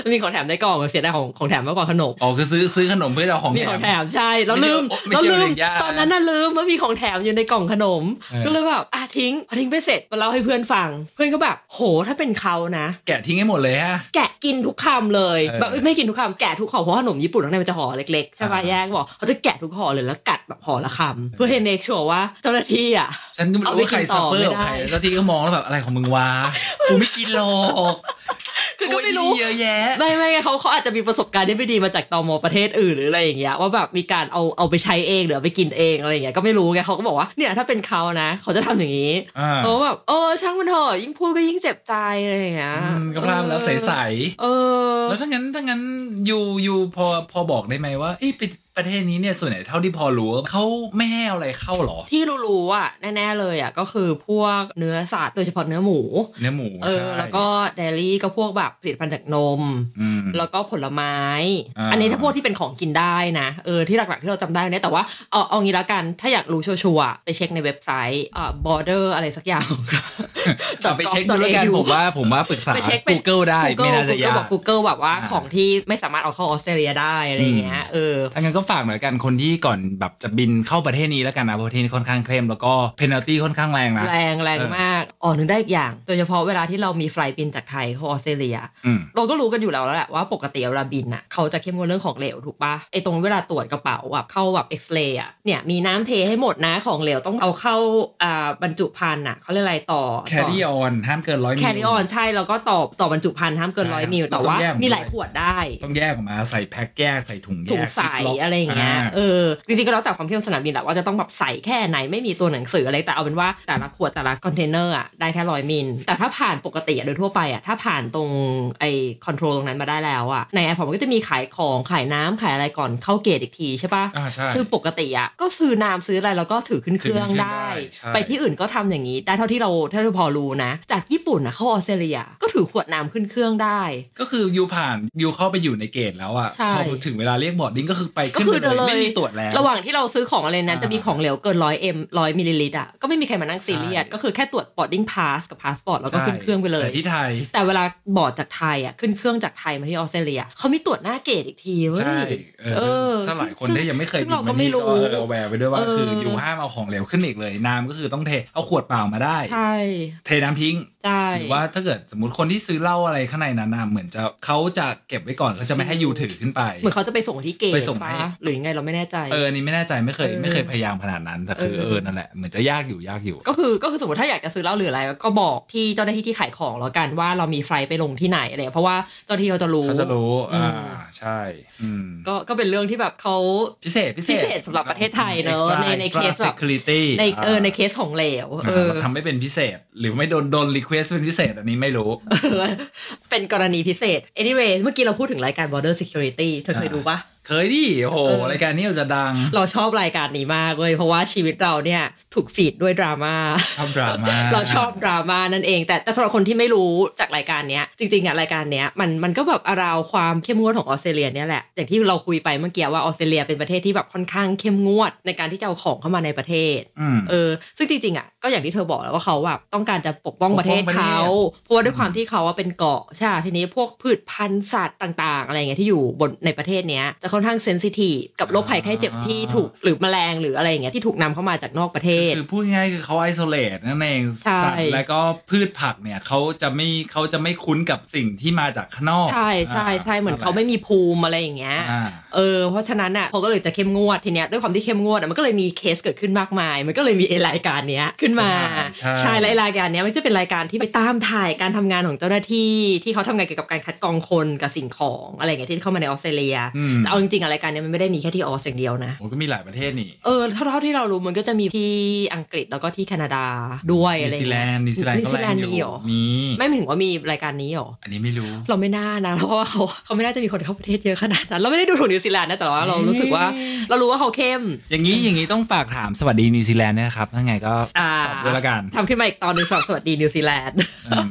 มีของแถมในกล่องเสียดายของของแถมมากกว่าขนมอ๋อคือซื้อซื้อขนมเพื่อเอาของแถมมีของแถมใช่แล้วลืมแล้วลืมตอนนั้นน่ะลืมว่ามีของแถมอยู่ในกล่องขนมก็เลยแบบอ่ะทิ้งพอทิ้งไปเสร็จมาเล่าให้เพื่อนฟังเพื่อนก็แบบโหถ้าเป็นเขานะแกะทิ้งให้หมดเลยฮะแกะกินทุกคำเลยแบบไม่กินทุกคำแกะทุกห่อเพราะขนมญี่ปุ่นข้างในมันจะห่อเล็กๆใช่ป่ะแยกบอกเขาจะแกะทุกห่อเลยแล้วกัดแบบห่อละคำเพื่อให้เมคชัวร์ว่าเจ้าหน้าที่อ่ะฉันก็ไม่รู้ว่าใครซัฟเฟอร์กับใครเจ้าที่ก็มองแล้วแบบอะไรของมึงวะกูไม่กินหรอกคือก็ไม่รู้เยอะแยะไม่ไม่ไงเขาเขาอาจจะมีประสบการณ์ที่ไม่ดีมาจากตม.ประเทศอื่นหรืออะไรอย่างเงี้ยว่าแบบมีการเอาเอาไปใช้เองหรือไปกินเองอะไรอย่างเงี้ยก็ไม่รู้ไงเขาก็บอกว่าเนี่ยถ้าเป็นเขานะเขาจะทำอย่างนี้เขาแบบเออช่างมันเถอะยิ่งพูดก็ยิ่งเจ็บใจอะไรอย่างเงี้ยก็พลาดแล้วใสๆเออแล้วถ้างั้นถ้างั้นยูยูพอพอบอกได้ไหมว่าเอ้ไปประเทศนี้เนี่ยส่วนใหญ่เท่าที่พอรู้เขาไม่ให้อะไรเข้าหรอที่รู้ๆอ่ะแน่ๆเลยอ่ะก็คือพวกเนื้อสัตว์โดยเฉพาะเนื้อหมูเนื้อหมูเออแล้วก็เดลี่ก็พวกแบบผลิตภัณฑ์จากนมแล้วก็ผลไม้อันนี้ถ้าพวกที่เป็นของกินได้นะเออที่หลักๆที่เราจำได้เนี่ยแต่ว่าเอาเอางี้ละกันถ้าอยากรู้ชัวร์ๆไปเช็คในเว็บไซต์อ่า border อะไรสักอย่างแต่ไปเช็คดูแล้วกันผมว่าผมว่าปรึกษา Google ได้ไม่น่าจะยาก Google แบบว่าของที่ไม่สามารถเอาเข้าออสเตรเลียได้อะไรเงี้ยเออถ้างั้นก็ฝากหน่อยกันคนที่ก่อนแบบจะบินเข้าประเทศนี้แล้วกันนะประเทศนี้ค่อนข้างเคร่งแล้วก็เพนัลตี้ค่อนข้างแรงนะแรงแรงมากอ๋อนึงได้อีกอย่างโดยเฉพาะเวลาที่เรามีไฟล์บินจากไทยเข้าออสเตรเลียเราก็รู้กันอยู่แล้วแหละว่าปกติเวลาบินอ่ะเขาจะเข้มงวดเรื่องของเหลวถูกปะไอ้ตรงเวลาตรวจกระเป๋าแบบเข้าแบบเอ็กซเรย์อ่ะเนี่ยมีน้ำเทให้หมดนะของเหลวต้องเอาเข้าอ่าบรรจุภัณฑ์อ่ะเขาเรียกอะไรต่อ carry on ห้ามเกินร้อยมิล carry on ใช่แล้วก็ต่อต่อบรรจุภัณฑ์ห้ามเกินร้อยมิลแต่ว่ามีหลายขวดได้ต้องแยกออกมาใส่แพ็คแยกใส่ถุงแยกถุงใส่อะไรอย่างเงี้ยเออจริงๆก็แล้วแต่ความเข้มสนามบินแหละว่าจะต้องแบบใส่แค่ไหนไม่มีตัวหนังสืออะไรแต่เอาเป็นว่าแต่ละขวดแต่ละคอนเทนเนอร์อ่ะได้แค่ร้อยมิลแต่ถ้าผ่านปกติโดยทั่วไปอ่ะถ้าผ่านตรงไอ้คอนโทรลตรงนั้นมาได้แล้วอ่ะในแอร์พอร์ตมันก็จะมีขายของขายน้ำขายอะไรก่อนเข้าเกตอีกทีใช่ปะซึ่งปกติอ่ะก็ซื้อน้ำซื้ออะไรแล้วก็ถือขึ้นเครื่องได้ไปที่อื่นก็ทำอย่างนี้ได้เท่าที่เราเท่าที่พอรู้นะจากญี่ปุ่นนะเข้าออสเตรเลียก็ถือขวดน้ำขึ้นเครื่องได้ก็คือยูผ่านยูเข้าไปอยู่ในเกตแล้วอ่ะพอถึงเวลาเรียกบอร์ดดิ้งก็คือไปขึ้นไปเลยไม่มีตรวจแล้วระหว่างที่เราซื้อของอะไรนั้นจะมีของเหลวเกินร้อยเอ็มร้อยมิลลิลิตรอ่ะก็ไม่มีใครมานั่งซีเรียสก็คือแค่ตรวจ boarding pass กับ passport แล้วก็ขึ้นเครื่องไปเลยแต่ที่ไทยแต่เวลาบอร์ดจากไทยอ่ะขึ้นเครื่องจากไทยมาที่ออสเตรเลียเขามีตรวจหน้าเกตอีกทีเว้ยเออถ้าหลายคนได้ยังไม่เคยเราก็ไม่รู้เอาแวร์ไปด้วยว่าคืออยู่ห้ามเอาของเหลวขึ้นอีกเลยน้ำก็คือต้องเทเอาขวดเปล่ามาได้ใช่เทน้ำทิ้งหรือว่าถ้าเกิดสมมติคนที่ซื้อเหล้าอะไรข้างในนั้นนะเหมือนจะเขาจะเก็บไว้ก่อนเขาจะไม่ให้ยูถือขึ้นไปเหมือนเขาจะไปส่งที่เกตปะหรือยังไงเราไม่แน่ใจเออนี่ไม่แน่ใจไม่เคยไม่เคยพยายามขนาดนั้นแต่คือเออนั่นแหละเหมือนจะยากอยู่ยากอยู่ก็คือก็คือสมมติถ้าอยากจะซื้อเหล้าหรืออะไรก็บอกที่เจ้าหน้าที่ที่ขายของแล้วกันว่าเรามีไฟล์ไปลงที่ไหนอะไรเพราะว่าเจ้าที่เขาจะรู้เขาจะรู้อ่าใช่ก็ก็เป็นเรื่องที่แบบเขาพิเศษพิเศษพิเศษสำหรับประเทศไทยเนอะในในเคสแบบในเออในเคสของเหลวเออทำไม่เป็นพิเศษหรือไม่โดนโดนรีเควสเป็นพิเศษอันนี้ไม่รู้เป็นกรณีพิเศษ anyway เมื่อกี้เราพูดถึงรายการ border security เธอเคยดูปะเคยดิโอ้โหรายการนี้จะดังเราชอบรายการนี้มากเลยเพราะว่าชีวิตเราเนี่ยถูกฟีดด้วยดราม่าชอบดราม่าเราชอบดราม่านั่นเองแต่แต่สำหรับคนที่ไม่รู้จากรายการนี้จริงๆอ่ะรายการเนี้ยมันมันก็แบบอาราวความเข้มงวดของออสเตรเลียเนี่ยแหละอย่างที่เราคุยไปเมื่อกี้ว่าออสเตรเลียเป็นประเทศที่แบบค่อนข้างเข้มงวดในการที่จะเอาของเข้ามาในประเทศเออซึ่งจริงๆอ่ะก็อย่างที่เธอบอกแล้วว่าเขาแบบต้องการจะปกป้องประเทศเขาเพราะว่าด้วยความที่เขาเป็นเกาะใช่ทีนี้พวกพืชพันธุ์สัตว์ต่างๆอะไรเงี้ยที่อยู่บนในประเทศเนี้ยจะค่อนข้างเซนซิทีฟกับโรคภัยไข้เจ็บที่ถูกหรือแมลงหรืออะไรอย่างเงี้ยที่ถูกนำเข้ามาจากนอกประเทศคือพูดง่ายคือเขาไอโซเลตนั่นเองสัตว์แล้วก็พืชผักเนี่ยเขาจะไม่เขาจะไม่คุ้นกับสิ่งที่มาจากข้างนอกใช่ใช่ใช่เหมือนเขาไม่มีภูมิอะไรอย่างเงี้ยเออเพราะฉะนั้นอ่ะเขาก็เลยจะเข้มงวดทีเนี้ยด้วยความที่เข้มงวดมันก็เลยมีเคสเกิดขึ้นมากมายมันก็เลยมีรายการเนี้ยขึ้นมาใช่รายการเนี้ยมันจะเป็นรายการที่ไปตามถ่ายการทำงานของเจ้าหน้าที่ที่เขาทำงานเกี่ยวกับการคัดกรองคนกับสิ่งของอะไรอย่างเงี้ยที่เข้ามาในออสเตรเลียแต่เอาจริงๆรายการเนี้ยมันไม่ได้มีแค่ที่ออสอย่างเดียวนะมันก็มีหลายประเทศนี่เออเท่าที่เรารู้มันก็จะมีที่อังกฤษแล้วก็ที่แคนาดาด้วยอะไรนิวซีแลนด์นิวซีแลนด์ก็แรงอยู่มีไม่ถึงว่ามีรายการนี้หรออันนี้ไม่รู้เราไม่น่านะเพราะว่าเขาเขาไม่น่าจะมีคนเข้าประเทศเยอะขนาดนั้นเราไม่ได้ดูถูกนิวซีแลนด์นะแต่ว่าเรารู้สึกว่าเรารู้ว่าเขาเข้มอย่างนี้อย่างนี้ต้องฝากถามสวัสดีนิวซีแลนด์นะครับถ้าไงก็ตอบด้วยละกันทำขึ้นมาอีกตอนนึงสวัสดีนิวซีแลนด์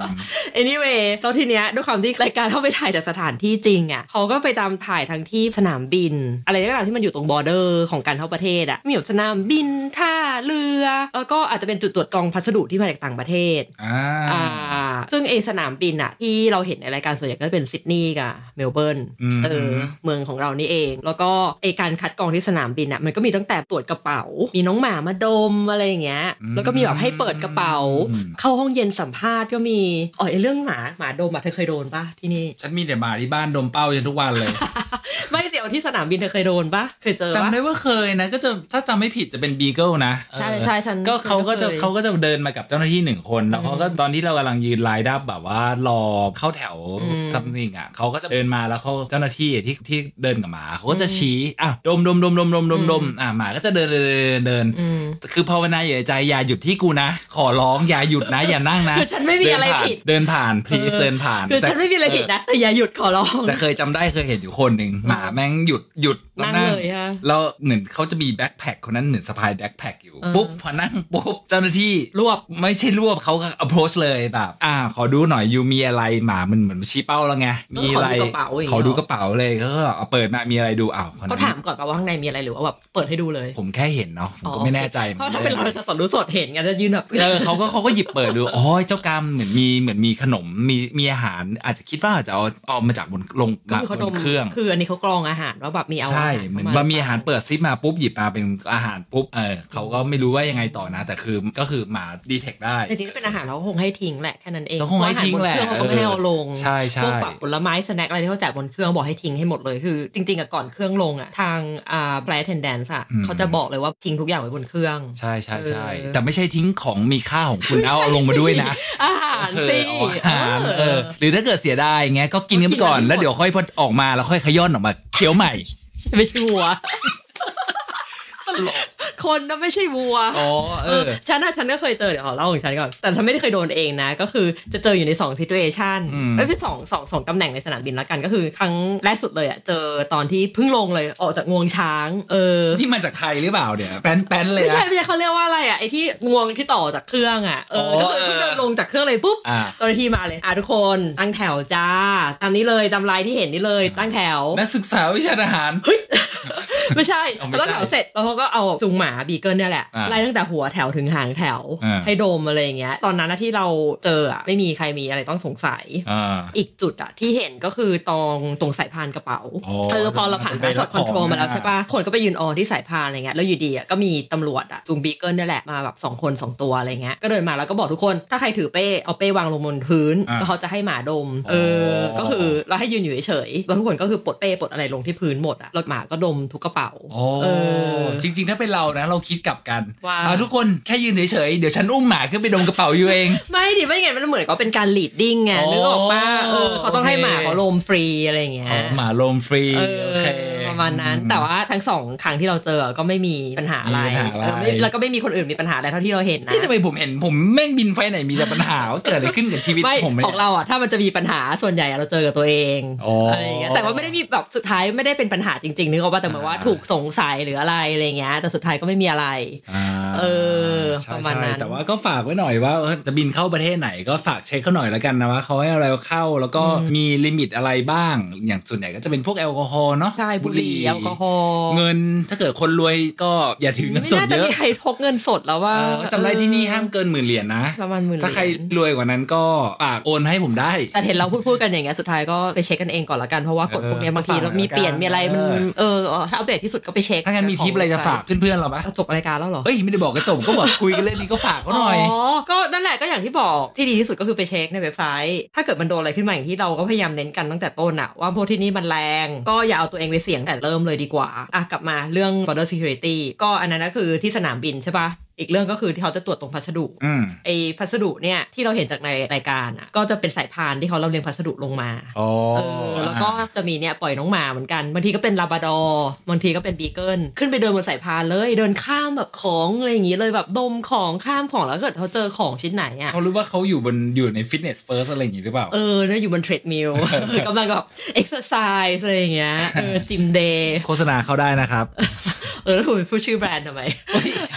anyway แล้วทีเนี้ยด้วยความที่รายการเข้าไปถ่ายจากสถานที่จริงอ่ะเขาก็ไปตามถ่ายทั้งที่สนามบินอะไรก็ตามที่มันอยู่ตรงบอร์เดอร์ของการเข้าประเทศอ่ะมีแบบสนามบินท่าเรือแล้วก็อาจจะเป็นจุดตรวจกรองพัสดุที่มาจากต่างประเทศอ่าซึ่งเอสนามบินอะที่เราเห็นในรายการส่วนใหญ่ก็เป็นซิดนีย์กับเมลเบิร์นเออเมืองของเรานี่เองแล้วก็ไอการคัดกรองที่สนามบินอะมันก็มีตั้งแต่ตรวจกระเป๋ามีน้องหมามาดมอะไรอย่างเงี้ยแล้วก็มีแบบให้เปิดกระเป๋าเข้าห้องเย็นสัมภาษณ์ก็มีอ๋อไอเรื่องหมาหมาดมอะเธอเคยโดนปะที่นี่ฉันมีแต่หมาที่บ้านดมเป้าจนทุกวันเลยไม่เสียวที่สนามบินเธอเคยโดนปะเคยเจอปะจำได้ว่าเคยนะก็จะถ้าจำไม่ผิดจะเป็นบีเกิลนะใช่ใช่ฉันก็เขาก็จะเขาก็จะเดินมากับเจ้าหน้าที่หนึ่งคนแล้วเขาก็ตอนที่เรากำลังยืนไลน์ดับแบบว่ารอเข้าแถวทำสิ่งอ่ะเขาก็จะเดินมาแล้วเขาเจ้าหน้าที่ที่ที่เดินกับหมาเขาก็จะชี้อ่ะดมดมดมดมดมดมดมอ่ะหมาก็จะเดินเดินเดินคือภาวนาอยู่ในใจอย่าหยุดที่กูนะขอร้องอย่าหยุดนะอย่านั่งนะคือฉันไม่มีอะไรผิดเดินผ่านพลีเดินผ่านคือฉันไม่มีอะไรผิดนะแต่อย่าหยุดขอร้องแต่เคยจำได้เคยเห็นอยู่คนหนึ่งหมาแม่งหยุดหยุดนั่งเลยฮะแล้วเหมือนเขาจะมีแบ็คแพ็คคนนั้นเหมือนสะพายแบ็คแพ็คอยู่ปุ๊บพอนั่งปุ๊บเจ้าหน้าที่รวบไม่ใช่รวบเขาก็ approach เลยแบบอ่าขอดูหน่อยยูมีอะไรหมามันเหมือนชี้เป้าแล้วไงมีอะไรขอดูกระเป๋าเลยก็เอาเปิดมามีอะไรดูอ้าวเขาถามก่อนป่ะว่าข้างในมีอะไรหรือว่าแบบเปิดให้ดูเลยผมแค่เห็นเนาะผมก็ไม่แน่ใจเพราะถ้าเป็นเราจะสอนรู้สดเห็นไงจะยืนแบบเออเขาก็เขาก็หยิบเปิดดูอ๋อเจ้ากรรมเหมือนมีเหมือนมีขนมมีมีอาหารอาจจะคิดว่าจะเอาเอามาจากบนลงมาบนเครื่องคืออันนี้เขากรองอาหารว่าแบบมีเอาใช่เหมือนว่ามีอาหารเปิดซิปมาปุ๊บหยิบมาเป็นอาหารปุ๊บเออเขาก็ไม่รู้ว่ายังไงต่อนะแต่คือก็คือหมาดีเทคได้จริงๆเป็นอาหารเราคงให้ทิ้งแหละแค่นั้นเองเขาคงให้ทิ้งแหละเขาก็ไม่ให้เอาลงใช่ใช่พวกแบบผลไม้สแน็คอะไรที่เขาแจกบนเครื่องบอกให้ทิ้งให้หมดเลยคือจริงๆอะก่อนเครื่องลงอะทางอ่า flight attendant อะเขาจะบอกเลยว่าทิ้งทุกอย่างไว้บนเครื่องใช่ใช่ใช่แต่ไม่ใช่ทิ้งของมีค่าของคุณเอาลงมาด้วยนะอาหารสิอาหารเออหรือถ้าเกิดเสียดายอย่างเงี้ยก็กินกันไปก่อนแล้วเดี๋ยวค่อยพอออกมาแล้วค่อยขย้อนออกมาเคี้ยวใหม่ไม่ใช่วัวคนน่ะไม่ใช่วัวอ๋อเออฉันน่ะฉันก็เคยเจอเดี๋ยวขอเล่าของฉันก่อนแต่ฉันไม่ได้เคยโดนเองนะก็คือจะเจออยู่ในสอง situation เอ้ยเป็นสอง สอง สองตำแหน่งในสนามบินแล้วกันก็คือครั้งแรกสุดเลยอ่ะเจอตอนที่เพิ่งลงเลยออกจากงวงช้างเออนี่มาจากไทยหรือเปล่าเนี่ยแป้นๆเลยไม่ใช่ไม่ใช่เขาเรียกว่าอะไรอ่ะไอ้ที่งวงที่ต่อจากเครื่องอ่ะเออก็คือเพิ่งเดินลงจากเครื่องเลยปุ๊บตอนที่มาเลยอ่ะทุกคนตั้งแถวจ้าตามนี้เลยตามลายที่เห็นนี่เลยตั้งแถวนักศึกษาวิชาอาหารเฮ้ยไม่ใช่แล้วแถวเสร็จแล้วเขาก็เอาจูงหมาบีเกิลเนี่ยแหละไล่ตั้งแต่หัวแถวถึงหางแถวให้ดมอะไรอย่างเงี้ยตอนนั้นที่เราเจออ่ะไม่มีใครมีอะไรต้องสงสัยอีกจุดอ่ะที่เห็นก็คือตรงตรงสายพานกระเป๋าเออพอเราผ่านการสอดคอนโทรลมาแล้วใช่ป่ะคนก็ไปยืนออที่สายพานอะไรเงี้ยแล้วอยู่ดีอ่ะก็มีตำรวจอ่ะจูงบีเกิลเนี่ยแหละมาแบบสองคนสองตัวอะไรเงี้ยก็เดินมาแล้วก็บอกทุกคนถ้าใครถือเป้เอาเป้วางลงบนพื้นแล้วเขาจะให้หมาดมเออก็คือเราให้ยืนอยู่เฉยๆแล้วทุกคนก็คือปลดเป้ปลดอะไรลงที่พื้นหมดอ่ะแล้วหมาก็ดมทุกกระเป๋าเออจริงๆถ้าเป็นเรานะเราคิดกลับกันเอาทุกคนแค่ยืนเฉยๆเดี๋ยวฉันอุ้มหมาขึ้นไปดมกระเป๋าอยู่เองไม่ดิไม่ไงมันเหมือนก็เป็นการลีดดิ้งไงนึกออกป่ะเออเขาต้องให้หมาเขาลมฟรีอะไรอย่างเงี้ยหมาลมฟรีโอเคประมาณนั้นแต่ว่าทั้งสองครั้งที่เราเจอก็ไม่มีปัญหาอะไรแล้วก็ไม่มีคนอื่นมีปัญหาอะไรเท่าที่เราเห็นนะทำไมผมเห็นผมแม่งบินไฟไหนมีแต่ปัญหาว่าเกิดอะไรขึ้นกับชีวิตผมของเราอ่ะถ้ามันจะมีปัญหาส่วนใหญ่เราเจอกับตัวเองอะไรอย่างเงี้ยแต่ว่าไม่ได้มีแบบสุดท้ายไม่ได้เป็นปัญหาจริงๆนึกออกป่ะแต่หมายว่าถูกสงสัยหรืออะไรอะไรเงี้ยแต่สุดท้ายก็ไม่มีอะไรเออประมาณนั้นแต่ว่าก็ฝากไว้หน่อยว่าจะบินเข้าประเทศไหนก็ฝากเช็คเขาหน่อยแล้วกันนะว่าเขาให้อะไรเข้าแล้วก็มีลิมิตอะไรบ้างอย่างส่วนใหญ่ก็จะเป็นพวกแอลกอฮอล์เนาะใช่บุหรี่แอลกอฮอล์เงินถ้าเกิดคนรวยก็อย่าถือเงินสดเยอะไม่น่าจะมีใครพกเงินสดแล้วว่าจำได้ที่นี่ห้ามเกินหมื่นเหรียญนะประมาณหมื่นถ้าใครรวยกว่านั้นก็ฝากโอนให้ผมได้แต่เห็นเราพูดๆกันอย่างเงี้ยสุดท้ายก็ไปเช็คกันเองก่อนละกันเพราะว่ากฎพวกนี้บางทีเรามีเปลี่ยนมีอะไรมันเออถ้าอัปเดตที่สุดก็ไปเช็คถ้างั้นมีทิปอะไรจะฝากเพื่อนๆเราปะจบรายการแล้วเหรอเอ้ยไม่ได้บอกก็จบก็บอกคุยกันเรื่องนี้ก็ฝากเขาหน่อยอ๋อก็นั่นแหละก็อย่างที่บอกที่ดีที่สุดก็คือไปเช็คในเว็บไซต์ถ้าเกิดมันโดนอะไรขึ้นมาอย่างที่เราก็พยายามเน้นกันตั้งแต่ต้นอะว่าพวกที่นี่มันแรงก็อย่าเอาตัวเองไปเสี่ยงแต่เริ่มเลยดีกว่าอ่ะกลับมาเรื่อง border security ก็อันนั้นก็คือที่สนามบินใช่ปะอีกเรื่องก็คือที่เขาจะตรวจตรงพัสดุไอ้พัสดุเนี่ยที่เราเห็นจากในรายการอ่ะก็จะเป็นสายพานที่เขาลำเลียงพัสดุลงมาเออแล้วก็จะมีเนี่ยปล่อยน้องหมาเหมือนกันบางทีก็เป็นลาบราดอร์บางทีก็เป็นบีเกิลขึ้นไปเดินบนสายพานเลยเดินข้ามแบบของอะไรอย่างงี้เลยแบบดมของข้ามของแล้วเกิดเขาเจอของชิ้นไหนอ่ะเขารู้ว่าเขาอยู่บนอยู่ในฟิตเนสเฟิร์สอะไรอย่างงี้หรือเปล่าเออเนี่ยอยู่บนเทรดมิลกำลังแบบเอ็กซ์ไซส์อะไรอย่างเงี้ยเออจิมเดย์โฆษณาเขาได้นะครับเออแล้วคุณพูดชื่อแบรนด์ทำไมเอ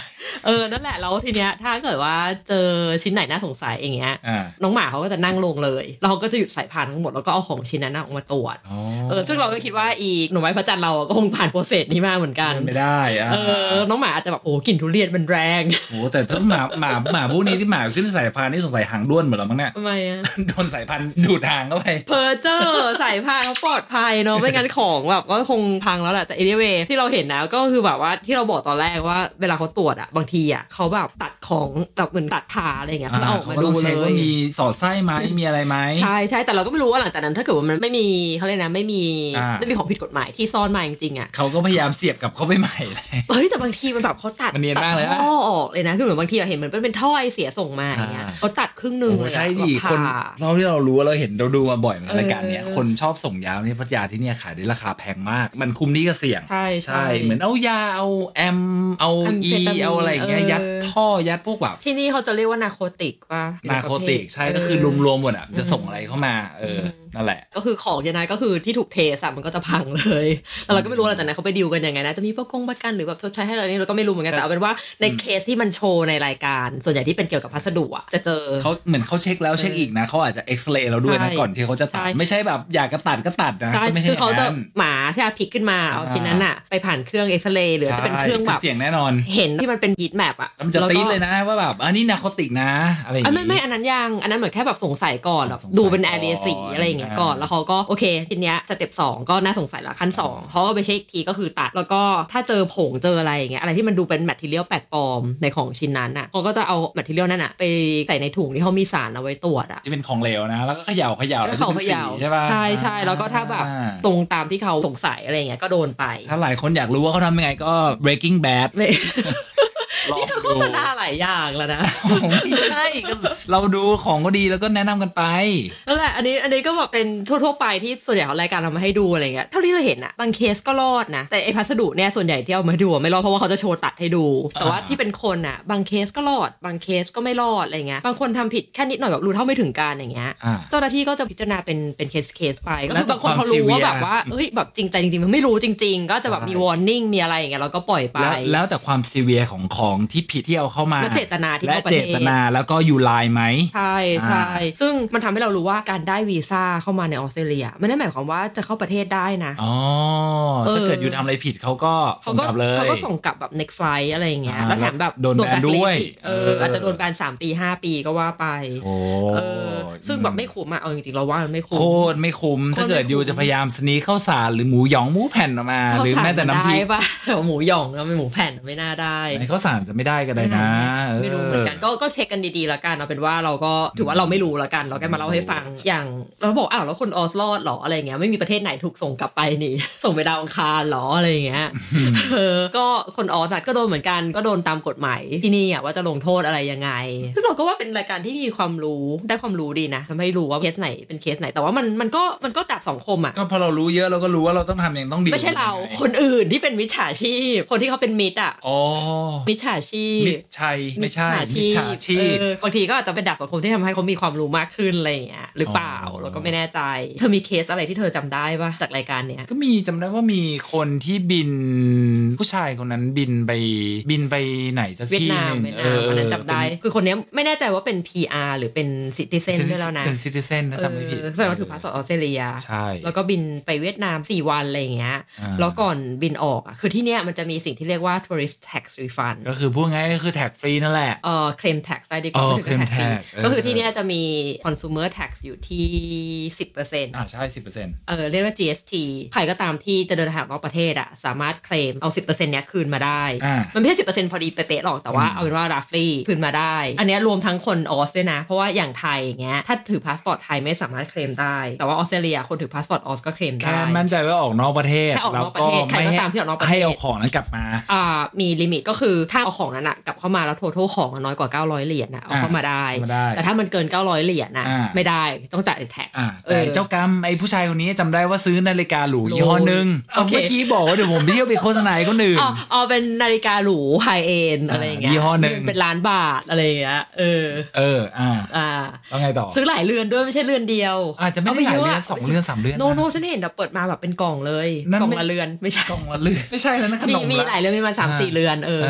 เออนั่นแหละแล้วทีเนี้ยถ้าเกิดว่าเจอชิ้นไหนน่าสงสัยอย่างเงี้ยน้องหมาเขาก็จะนั่งลงเลยแล้วเขาก็จะหยุดสายพานทั้งหมดแล้วก็เอาของชิ้นนั้นออกมาตรวจเออซึ่งเราก็คิดว่าอีหน่อไม้พระจันทร์เราก็คงผ่านโปรเซสนี้มาเหมือนกันไม่ได้เออน้องหมาอาจจะแบบโอ้กลิ่นทุเรียนมันแรงโอ้แต่ถ้าหมาหมาหมาพวกนี้ที่หมาขึ้นสายพานนี่สงสัยหางด้วนเหมือนเรามั้งเนี่ยทำไมอ่ะโดนสายพานดูดหางเข้าไปเพอเจอสายพานเขาปลอดภัยเนาะไม่งั้นของแบบก็คงพังแล้วแหละแต่ anyway ที่เราเห็นนะก็คือแบบว่าที่เราบอกตอนแรกว่าเวลาเขาตรวจอะบางทีอะเขาแบบตัดของแบบเหมือนตัดผ่าอะไรอย่างเงี้ยเขาออกมาดูเลยว่ามีสอดไส้ไหมมีอะไรไหมใช่ใช่แต่เราก็ไม่รู้ว่าหลังจากนั้นถ้าเกิดว่ามันไม่มีเขาเรียกนะไม่มีไม่มีของผิดกฎหมายที่ซ่อนมาจริงๆอะเขาก็พยายามเสียบกับเขาไปใหม่เลยเฮ้ยแต่บางทีมันแบบเขาตัดมันเนียนมากเลยท่อออกเลยนะคือเหมือนบางทีเห็นเหมือนเป็นท่อไอเสียส่งมาอย่างเงี้ยเขาตัดครึ่งนึงเลยใช่ดิคนเราที่เรารู้ว่าเราเห็นเราดูมาบ่อยในรายการเนี้ยคนชอบส่งยาเนี่ยพัทยาที่เนี่ยขายได้ราคาแพงมากมันคุ้มนี่ก็เสี่ยงใช่ใช่เหมือนเอายาเอาแอมเอาอีเอาอะไรอย่างเงี้ยยัดท่อยัดพวกแบบที่นี่เขาจะเรียกว่านาโคติกป่ะนาโคติกใช่ก็คือรวมๆหมดอ่ะจะส่งอะไรเข้ามาเออนั่นแหละก็คือของยังไงก็คือที่ถูกเทสมันก็จะพังเลยแต่เราก็ไม่รู้หลังจากนั้นเขาไปดีลกันยังไงนะจะมีประกงประกันหรือแบบชดใช้ให้อะไรนี่เราก็ไม่รู้เหมือนกันแต่เอาเป็นว่าในเคสที่มันโชว์ในรายการส่วนใหญ่ที่เป็นเกี่ยวกับพัสดุอ่ะจะเจอเขาเหมือนเขาเช็คแล้วเช็คอีกนะเขาอาจจะเอ็กซเรย์เราด้วยนะก่อนที่เขาจะตัดไม่ใช่แบบอยากจะตัดก็ตัดนะไม่ใช่คือเขาจะหมาที่พลิกขึ้นมาเอาชิ้นนั้นอ่ะไปผ่านเครื่องเอ็กซเรย์หรือจะเป็นเครื่องแบบเสียงแน่นอนเห็นที่มันเป็นฮีทแมปอ่ะมันจะตีเลยนะว่าแบบอันนี้นาโคติกนะอะไรอย่างเงี้ยไม่ไม่อันนั้นยังอันนั้นเหมือนแค่แบบสงสัยก่อนแบบดูเป็นแอเรียสีอะไรอย่างเงี้ยก่อนแล้วเขาก็โอเคทีเนี้ยสเต็ปสองก็น่าสงสัยละขั้นสองเขาก็ไปเช็คทีก็คือตัดแล้วก็ถ้าเจอผงเจออะไรอย่างเงี้ยอะไรที่มันดูเป็นแมททีเรียลแปลกปลอมในของชิ้นนั้นอ่ะเขาก็จะเอาแมททีเรียลนั่นอ่ะไปใส่ในถุงที่เขามีสารเอาไว้ตรวจอ่ะที่เป็นของเหลวนะแล้วก็เขย่าเขย่าแล้วเขาเขย่าใช่ป่ะใช่ใช่แล้วก็ถ้าแบบตรงตามที่เขาสงสัยอะไรเงี้ยก็โดนไปถ้าหลายคนอยากรู้ว่าเขาทำยังไงก็ Breaking Bad นี่เธอโฆษณาหลายอย่างแล้วนะไม่ใช่เราดูของก็ดีแล้วก็แนะนำกันไปนั่นแหละอันนี้อันนี้ก็แบบเป็นทั่วๆไปที่ส่วนใหญ่ของรายการเรามาให้ดูอะไรเงี้ยเท่าที่เราเห็นอะบางเคสก็รอดนะแต่ไอพัสดุเนี่ยส่วนใหญ่ที่เอามาดูไม่รอดเพราะว่าเขาจะโชว์ตัดให้ดูแต่ว่าที่เป็นคนอะบางเคสก็รอดบางเคสก็ไม่รอดอะไรเงี้ยบางคนทำผิดแค่นิดหน่อยแบบรู้เท่าไม่ถึงการอย่างเงี้ยเจ้าหน้าที่ก็จะพิจารณาเป็นเป็นเคสเคสไปก็คือบางคนเขารู้ว่าแบบว่าเฮ้ยแบบจริงใจจริงๆมันไม่รู้จริงๆก็จะแบบมี warning มีอะไรอย่างเงี้ยเราก็ปล่อยไปแล้วแต่ความซีเวียของของที่ผิดที่เอาเข้ามาและเจตนาที่เข้าประเทศและเจตนาแล้วก็อยู่ไลน์ไหมใช่ใช่ซึ่งมันทำให้เรารู้ว่าการได้วีซ่าเข้ามาในออสเตรเลียไม่ได้หมายความว่าจะเข้าประเทศได้นะอ๋อถ้าเกิดอยู่ทำอะไรผิดเขาก็ส่งกลับเลยเขาก็ส่งกลับแบบ next flight อะไรอย่างเงี้ยแล้วแถมแบบโดนแบนด้วยเอออาจจะโดนแบนสามปีห้าปีก็ว่าไปเออซึ่งแบบไม่คุ้มอ่ะเอาจริงๆเราว่ามันไม่คุ้มโคตรไม่คุ้มถ้าเกิดอยู่จะพยายามสนีข้าวสารหรือหมูหยองหมูแผ่นออกมาหรือแม้แต่น้ำพริกป่ะหมูหยองแล้วไม่หมูแผ่นไม่น่าได้ข้าวสารจะไม่ได้ก็ได้นะไม่รู้เหมือนกันก็ก็เช็คกันดีๆแล้วกันเอาเป็นว่าเราก็ถือว่าเราไม่รู้แล้วกันเราแค่มาเล่าให้ฟังอย่างเราบอกอ้าวแล้วคนออสรอดหรออะไรเงี้ยไม่มีประเทศไหนถูกส่งกลับไปนี่ส่งไปดาวอังคารหรออะไรเงี้ยก็คนออสก็โดนเหมือนกันก็โดนตามกฎหมายที่นี่อ่ะว่าจะลงโทษอะไรยังไงซึ่งเราก็ว่าเป็นรายการที่มีความรู้ได้ความรู้ดีนะทำให้รู้ว่าเคสไหนเป็นเคสไหนแต่ว่ามันมันก็มันก็ดับสังคมอ่ะก็พอเรารู้เยอะเราก็รู้ว่าเราต้องทำอย่างต้องดีไม่ใช่เราคนอื่นที่เป็นมิจฉาชีพคนที่เขาเป็นมิตรอ่ะอ๋อมิจฉาชีพมิจฉาไม่ใช่มิจฉาชีพบางทีก็อาจจะเป็นดับสังคมที่ทำให้เขามีความรู้มากขึ้นอะไรอย่างเงี้ยหรือเปล่าเราก็ไม่แน่ใจเธอมีเคสอะไรที่เธอจำได้ป่ะจากรายการเนี้ยก็มีจำได้ว่ามีคนที่บินผู้ชายคนนั้นบินไปบินไปไหนสักที่นึงเอออันนั้นจำได้คือคนนี้ไม่แน่ใจว่าเป็น พี อาร์ หรือเป็นซิติเซนด้วยแล้วนะเป็นซิติเซนถ้าจำไม่ผิดแสดงว่าถือพาสปอร์ตออสเตรเลียใช่แล้วก็บินไปเวียดนามสี่วันอะไรอย่างเงี้ยแล้วก่อนบินออกอ่ะคือที่เนี้ยมันจะมีสิ่งที่เรียกว่า tourist tax refund ก็คือพูดง่ายก็คือแท็กฟรีนั่นแหละเออ claim tax ได้ดีกว่าคือ claim tax ก็คือที่เนี้ยจะมี consumer tax อยู่ที่ สิบเปอร์เซ็นต์อ่าใช่ สิบเปอร์เซ็นต์เออเรียกว่า จี เอส ที ใครก็ตามที่จะเดินทางนอกประเทศอ่ะสามารถเคลมเอา สิบเปอร์เซ็นต์ เนี้ยคืนมาได้มันไม่ใช่ สิบเปอร์เซ็นต์ พอดีเป๊ะๆหรอกแต่ว่าเอาเป็นว่า roughly คืนมาได้อันเนี้ยรวมทั้งคนออสด้วยนะเพราะว่าอย่างไทยอย่างเงี้ยถ้าถือพาสปอร์ตไทยไม่สามารถเคลมได้แต่ว่าออสเตรเลียคนถือพาสปอร์ตออสก็เคลมได้แค่มั่นใจว่าออกนอกประเทศแล้วก็ไม่ให้ให้เอาของนั้นกลับมาอ่ามีลิมิตก็คือถ้าเอาของนั้นน่ะกลับเข้ามาแล้ว total ของน้อยกว่าเก้าร้อยเหรียญน่ะเอาเข้ามาได้แต่ถ้ามันเกินเก้าร้อยเหรียญน่ะไม่ได้ต้องจ่ายแท็กแต่เจ้ากรรมไอ้ผู้ชายคนนี้จำได้ว่าซื้อนาฬิกาหรูยี่ห้อนึงเมื่อกี้บอกว่าเดี๋ยวผมไปเที่ยวไปโฆษณาคนอื่นอ๋อเป็นนาฬิกาหรูไฮเอ็นอะไรอย่างเงี้ยยี่ห้อนึงเป็นล้านบาทอะไรอย่างเงี้ยเออเอออ่าอ่าแล้วไงต่อซื้อหลายเรือนด้วยไม่ใช่เรือนเดียวอาจจะไม่ได้หลายเรือนสองเรือนสามเรือนโนโนฉันเห็นแบบเปิดมาแบบเป็นกล่องเลยกล่องละเรือนไม่ใช่กล่องละเรือนไม่ใช่แล้วนะขนมมีหลายเรือนมีมาสามสี่เรือนเออเอาเป็นว่า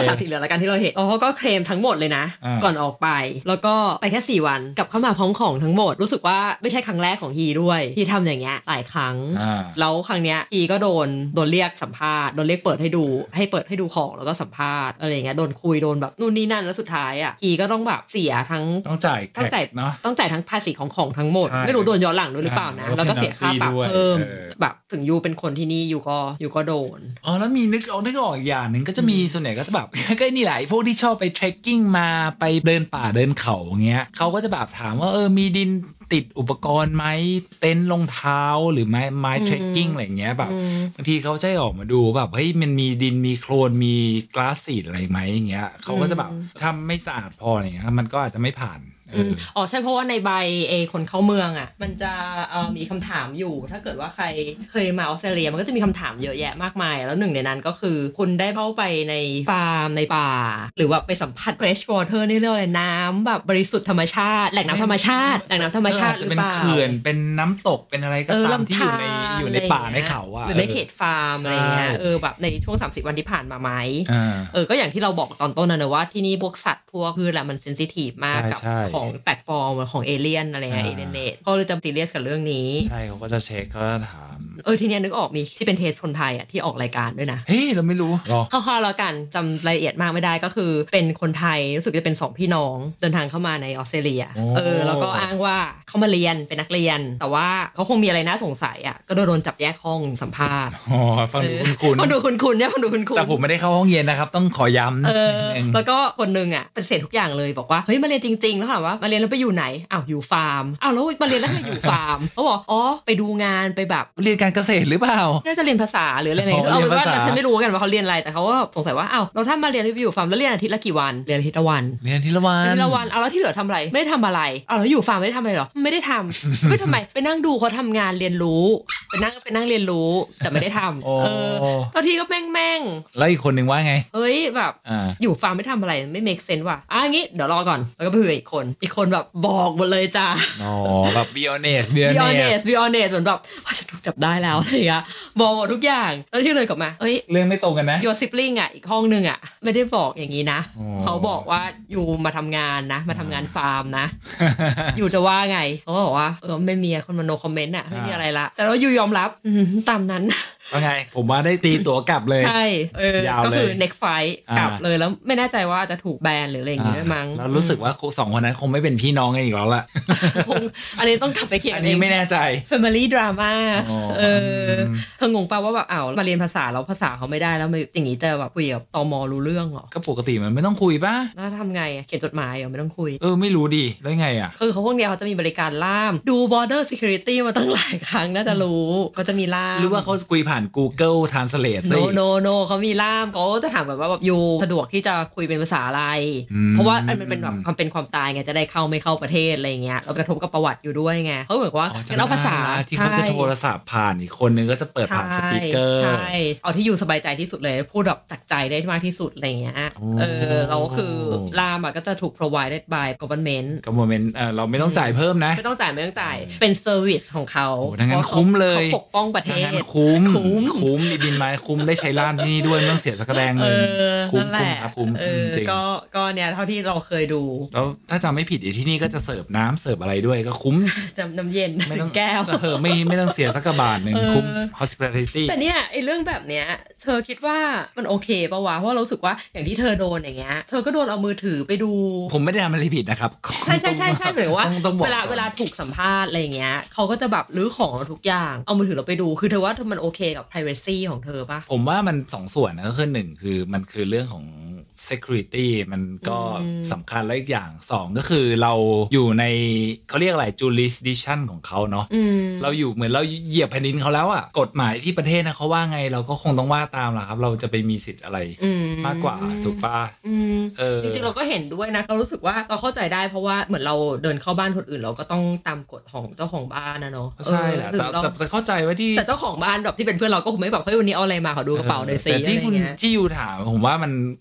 สามสีเหลืองละกันที่เราเห็นเขาก็เคลมทั้งหมดเลยนะก่อนออกไปแล้วก็ไปแค่สี่วันกลับเข้ามาพร้อมของทั้งหมดรู้สึกว่าไม่ใช่ครั้งแรกของฮีด้วยที่ทำอย่างเงี้ยหลายครั้งแล้วครั้งเนี้ยฮีก็โดนโดนเรียกสัมภาษณ์โดนเรียกเปิดให้ดูให้เปิดให้ดูของแล้วก็สัมภาษณ์อะไรอย่างเงี้ยโดนคุยโดนแบบนู่นนี่นั่นแล้วสุดท้ายอ่ะฮีก็ต้องแบบเสียทั้งต้องจ่ายต้องจ่ายเนาะต้องจ่ายทั้งภาษีของของทั้งหมดไม่รู้โดนย้อนหลังด้วยหรือเปล่านะแล้วก็เสียค่าปรับเพิ่มแบบถึงยูเป็นคนที่นี่ยูก็ยูก็โดนอ๋อแล้วมีนึกเอานึกออกอีกอย่างนึงก็จะมีส่วนใหญ่ก็จะแบบก็นี่แหละพวกที่ชอบไปเทรคกิ้งมาไปเดินป่าเดินเขาอย่างเงี้ยเขาก็จะแบบถามว่าเออมีดินติดอุปกรณ์ไหมเต็นท์รองเท้าหรือไม้ไม้เทรคกิ้งอะไรเงี้ยแบบบางทีเขาจะออกมาดูแบบเฮ้ยมันมีดินมีโคลนมีกลาสซีดอะไรไหมอย่างเงี้ยเขาก็จะแบบถ้าไม่สะอาดพออะไรเงี้ยมันก็อาจจะไม่ผ่านอ๋อใช่เพราะว่าในใบเอคนเข้าเมืองอ่ะมันจะเอ่อมีคำถามอยู่ถ้าเกิดว่าใครเคยมาออสเตรเลียมันก็จะมีคำถามเยอะแยะมากมายแล้วหนึ่งในนั้นก็คือคุณได้เข้าไปในฟาร์มในป่าหรือว่าไปสัมผัส fresh water นี่เรียกอะไรน้ำแบบบริสุทธิ์ธรรมชาติแหล่งน้ำธรรมชาติแหล่งน้ำธรรมชาติหรือเปล่าเป็นเขื่อนเป็นน้ำตกเป็นอะไรก็ตามที่อยู่ในอยู่ในป่าในเขาอ่ะหรือในเขตฟาร์มอะไรเงี้ยเออแบบในช่วงสามสิบวันที่ผ่านมาไหมเออก็อย่างที่เราบอกตอนต้นนะว่าที่นี่พวกสัตว์พวกพืชแหละมันเซนซิทีฟมากกับของแปลกปลอมของเอเลี่ยนอะไรเงี้ยเอเลี่ยนเนตเขาเลยจำซีเรียสกับเรื่องนี้ใช่เขาก็จะเช็คเขาจะถามเออทีนี้นึกออกมีที่เป็นเทสคนไทยอ่ะที่ออกรายการด้วยนะเฮ้ยเราไม่รู้หรอคร่าวๆแล้วกันจำรายละเอียดมากไม่ได้ก็คือเป็นคนไทยรู้สึกจะเป็นสองพี่น้องเดินทางเข้ามาในออสเตรเลียเออแล้วก็อ้างว่าเขามาเรียนเป็นนักเรียนแต่ว่าเขาคงมีอะไรน่าสงสัยอ่ะก็โดนจับแยกห้องสัมภาษณ์อ๋อฟังดูคุ้นๆฟังดูคุ้นๆเนี่ยฟังดูคุ้นๆแต่ผมไม่ได้เข้าห้องเย็นนะครับต้องขอย้ำเออแล้วก็คนนึงอ่ะเป็นเศษทุกอย่างเลยบอกว่าเฮ้ยมาเรียนจริงๆแล้วถามว่ามาเรียนแล้วไปอยู่ไหนอ้าวอยู่ฟาร์มอ้าวแล้วมาเรียนแล้วไปอยู่ฟาร์มเขาบอกอ๋อไปดูงานไปแบบเรียนการเกษตรหรือเปล่าน่าจะเรียนภาษาหรืออะไรเนี่ยเอาเป็นว่าฉันไม่รู้กันว่าเขาเรียนอะไรแต่เขาก็สงสัยว่าอ้าวเราถ้ามาเรียนที่อยู่ฟาร์มแล้วเรียนอาทิตย์ละกี่วันเรียนอาทิตย์ละวันเรียนอาทิตย์ละวันอาทิตย์ละวันเอาแล้วที่เหลือทำอะไรไม่ได้ทำอะไรเอาแล้วอยู่ฟาร์มไม่ได้ทำอะไรหรอไม่ได้ทำไม่ทำไมไปนั่งดูเขาทำงานเรียนรู้ไปนั่งไปนั่งเรียนรู้แต่ไม่ได้ทำเออตอนที่ก็แม่งแม่งแล้วอีกคนนึงว่าไงเฮ้ยแบบอยู่ฟาร์มไม่ทำอะไรไม่ make sense ว่ะอ่ะงี้เดี๋ยวรอก่อนแล้วก็ไปคุยอีกคนอีกคนแบบบอกหมดเลยจ้าอ๋อแบบ be honest be honest be honest เหมือนแบบฉันถูกจับได้แล้วอะไรเงี้ยบอกหมดทุกอย่างแล้วที่เลยกลับมาเฮ้ยเรื่องไม่ตรงกันนะ your sibling อ่ะอีกห้องนึงอ่ะไม่ได้บอกอย่างนี้นะเขาบอกว่าอยู่มาทำงานนะมาทำงานฟาร์มนะอยู่จะว่าไงเขาบอกว่าเออไม่มีคนมา no comment อ่ะไม่มีอะไรละแต่เราอยู่ยอมรับตามนั้นว่าไงผมว่าได้ตีตั๋วกลับเลยใช่เออก็คือ next flight กลับเลยแล้วไม่แน่ใจว่าจะถูกแบนหรืออะไรอย่างงี้ด้วยมั้งแล้วรู้สึกว่าสองคนนั้นคงไม่เป็นพี่น้องกันอีกแล้วล่ะอันนี้ต้องกลับไปเขียนอันนี้ไม่แน่ใจ family drama เออเธองงป่ะว่าแบบอ้าวมาเรียนภาษาแล้วภาษาเขาไม่ได้แล้วอย่างนี้จะแบบคุยกับตม.รู้เรื่องเหรอก็ปกติมันไม่ต้องคุยป่ะแล้วทำไงเขียนจดหมายเหรอไม่ต้องคุยเออไม่รู้ดิแล้วไงอ่ะคือเขาพวกเนี้ยเขาจะมีบริการล่ามดู border security มาตั้งหลายครั้งน่าจะรู้ก็จะมีล่ามหรือว่าเขาคุยผ่าน Google Translate โนโนโนเขามีล่ามเขาจะถามแบบว่าแบบยูสะดวกที่จะคุยเป็นภาษาอะไรเพราะว่ามันเป็นแบบความเป็นความตายไงจะได้เข้าไม่เข้าประเทศอะไรเงี้ยแล้วกระทบกับประวัติอยู่ด้วยไงเขาเหมือนว่าจะเอาภาษาที่เขาจะโทรศัพท์ผ่านอีกคนนึงก็จะเปิดผ่านสปีกเกอร์ใช่เอาที่ยูสบายใจที่สุดเลยพูดแบบจากใจได้มากที่สุดอะไรเงี้ยเออเราคือล่ามก็จะถูก provided by government government เออเราไม่ต้องจ่ายเพิ่มนะไม่ต้องจ่ายไม่ต้องจ่ายเป็น service ของเขาดังนั้นคุ้มเลยเขาปกป้องประเทศคุ้มคุ้มมีบินมาคุ้มได้ใช้ล่ามที่นี่ด้วยไม่ต้องเสียสักแดงเงินคุ้มคุ้มครับคุ้มจริงก็ก็เนี่ยเท่าที่เราเคยดูแล้วถ้าจำไม่ผิดที่นี่ก็จะเสิร์ฟน้ำเสิร์ฟอะไรด้วยก็คุ้มน้ำเย็นไม่ต้องแก้วเออไม่ไม่ต้องเสียสักบาทนึงคุ้ม hospitality แต่เนี่ยไอ้เรื่องแบบเนี้ยเธอคิดว่ามันโอเคป่ะวะเพราะเรารู้สึกว่าอย่างที่เธอโดนอย่างเงี้ยเธอก็โดนเอามือถือไปดูผมไม่ได้ทำอะไรผิดนะครับใช่ใช่ใช่ใช่หรือว่าเวลาเวลาถูกสัมภาษณ์อะไรเงี้ยเขาก็จะแบบรื้อของทุกอย่างเอามือถือเราไปดูคือเธอว่าเธอมันโอเคกับ privacy ของเธอป่ะผมว่ามันสองส่วนนะก็คือหนึ่งคือมันคือเรื่องของ security มันก็สำคัญแล้วอีกอย่างสองก็คือเราอยู่ในเขาเรียกอะไร jurisdiction ของเขาเนาะเราอยู่เหมือนเราเหยียบแผ่นดินเขาแล้วอ่ะกฎหมายที่ประเทศนะเขาว่าไงเราก็คงต้องว่าตามแหละครับเราจะไปมีสิทธิ์อะไรมากกว่าถูกป่ะจริงๆเราก็เห็นด้วยนะเรารู้สึกว่าเราเข้าใจได้เพราะว่าเหมือนเราเดินเข้าบ้านคนอื่นเราก็ต้องตามกฎของเจ้าของบ้านนะเนาะใช่แหละแต่แต่เข้าใจว่าที่แต่เจ้าของบ้านแบบที่เป็นเพื่อนเราก็คงไม่แบบเฮ้ยวันนี้เอาอะไรมาขอดูกระเป๋าหน่อยสิแต่ที่คุณที่ยูถามผมว่ามันลึกกว่านั้น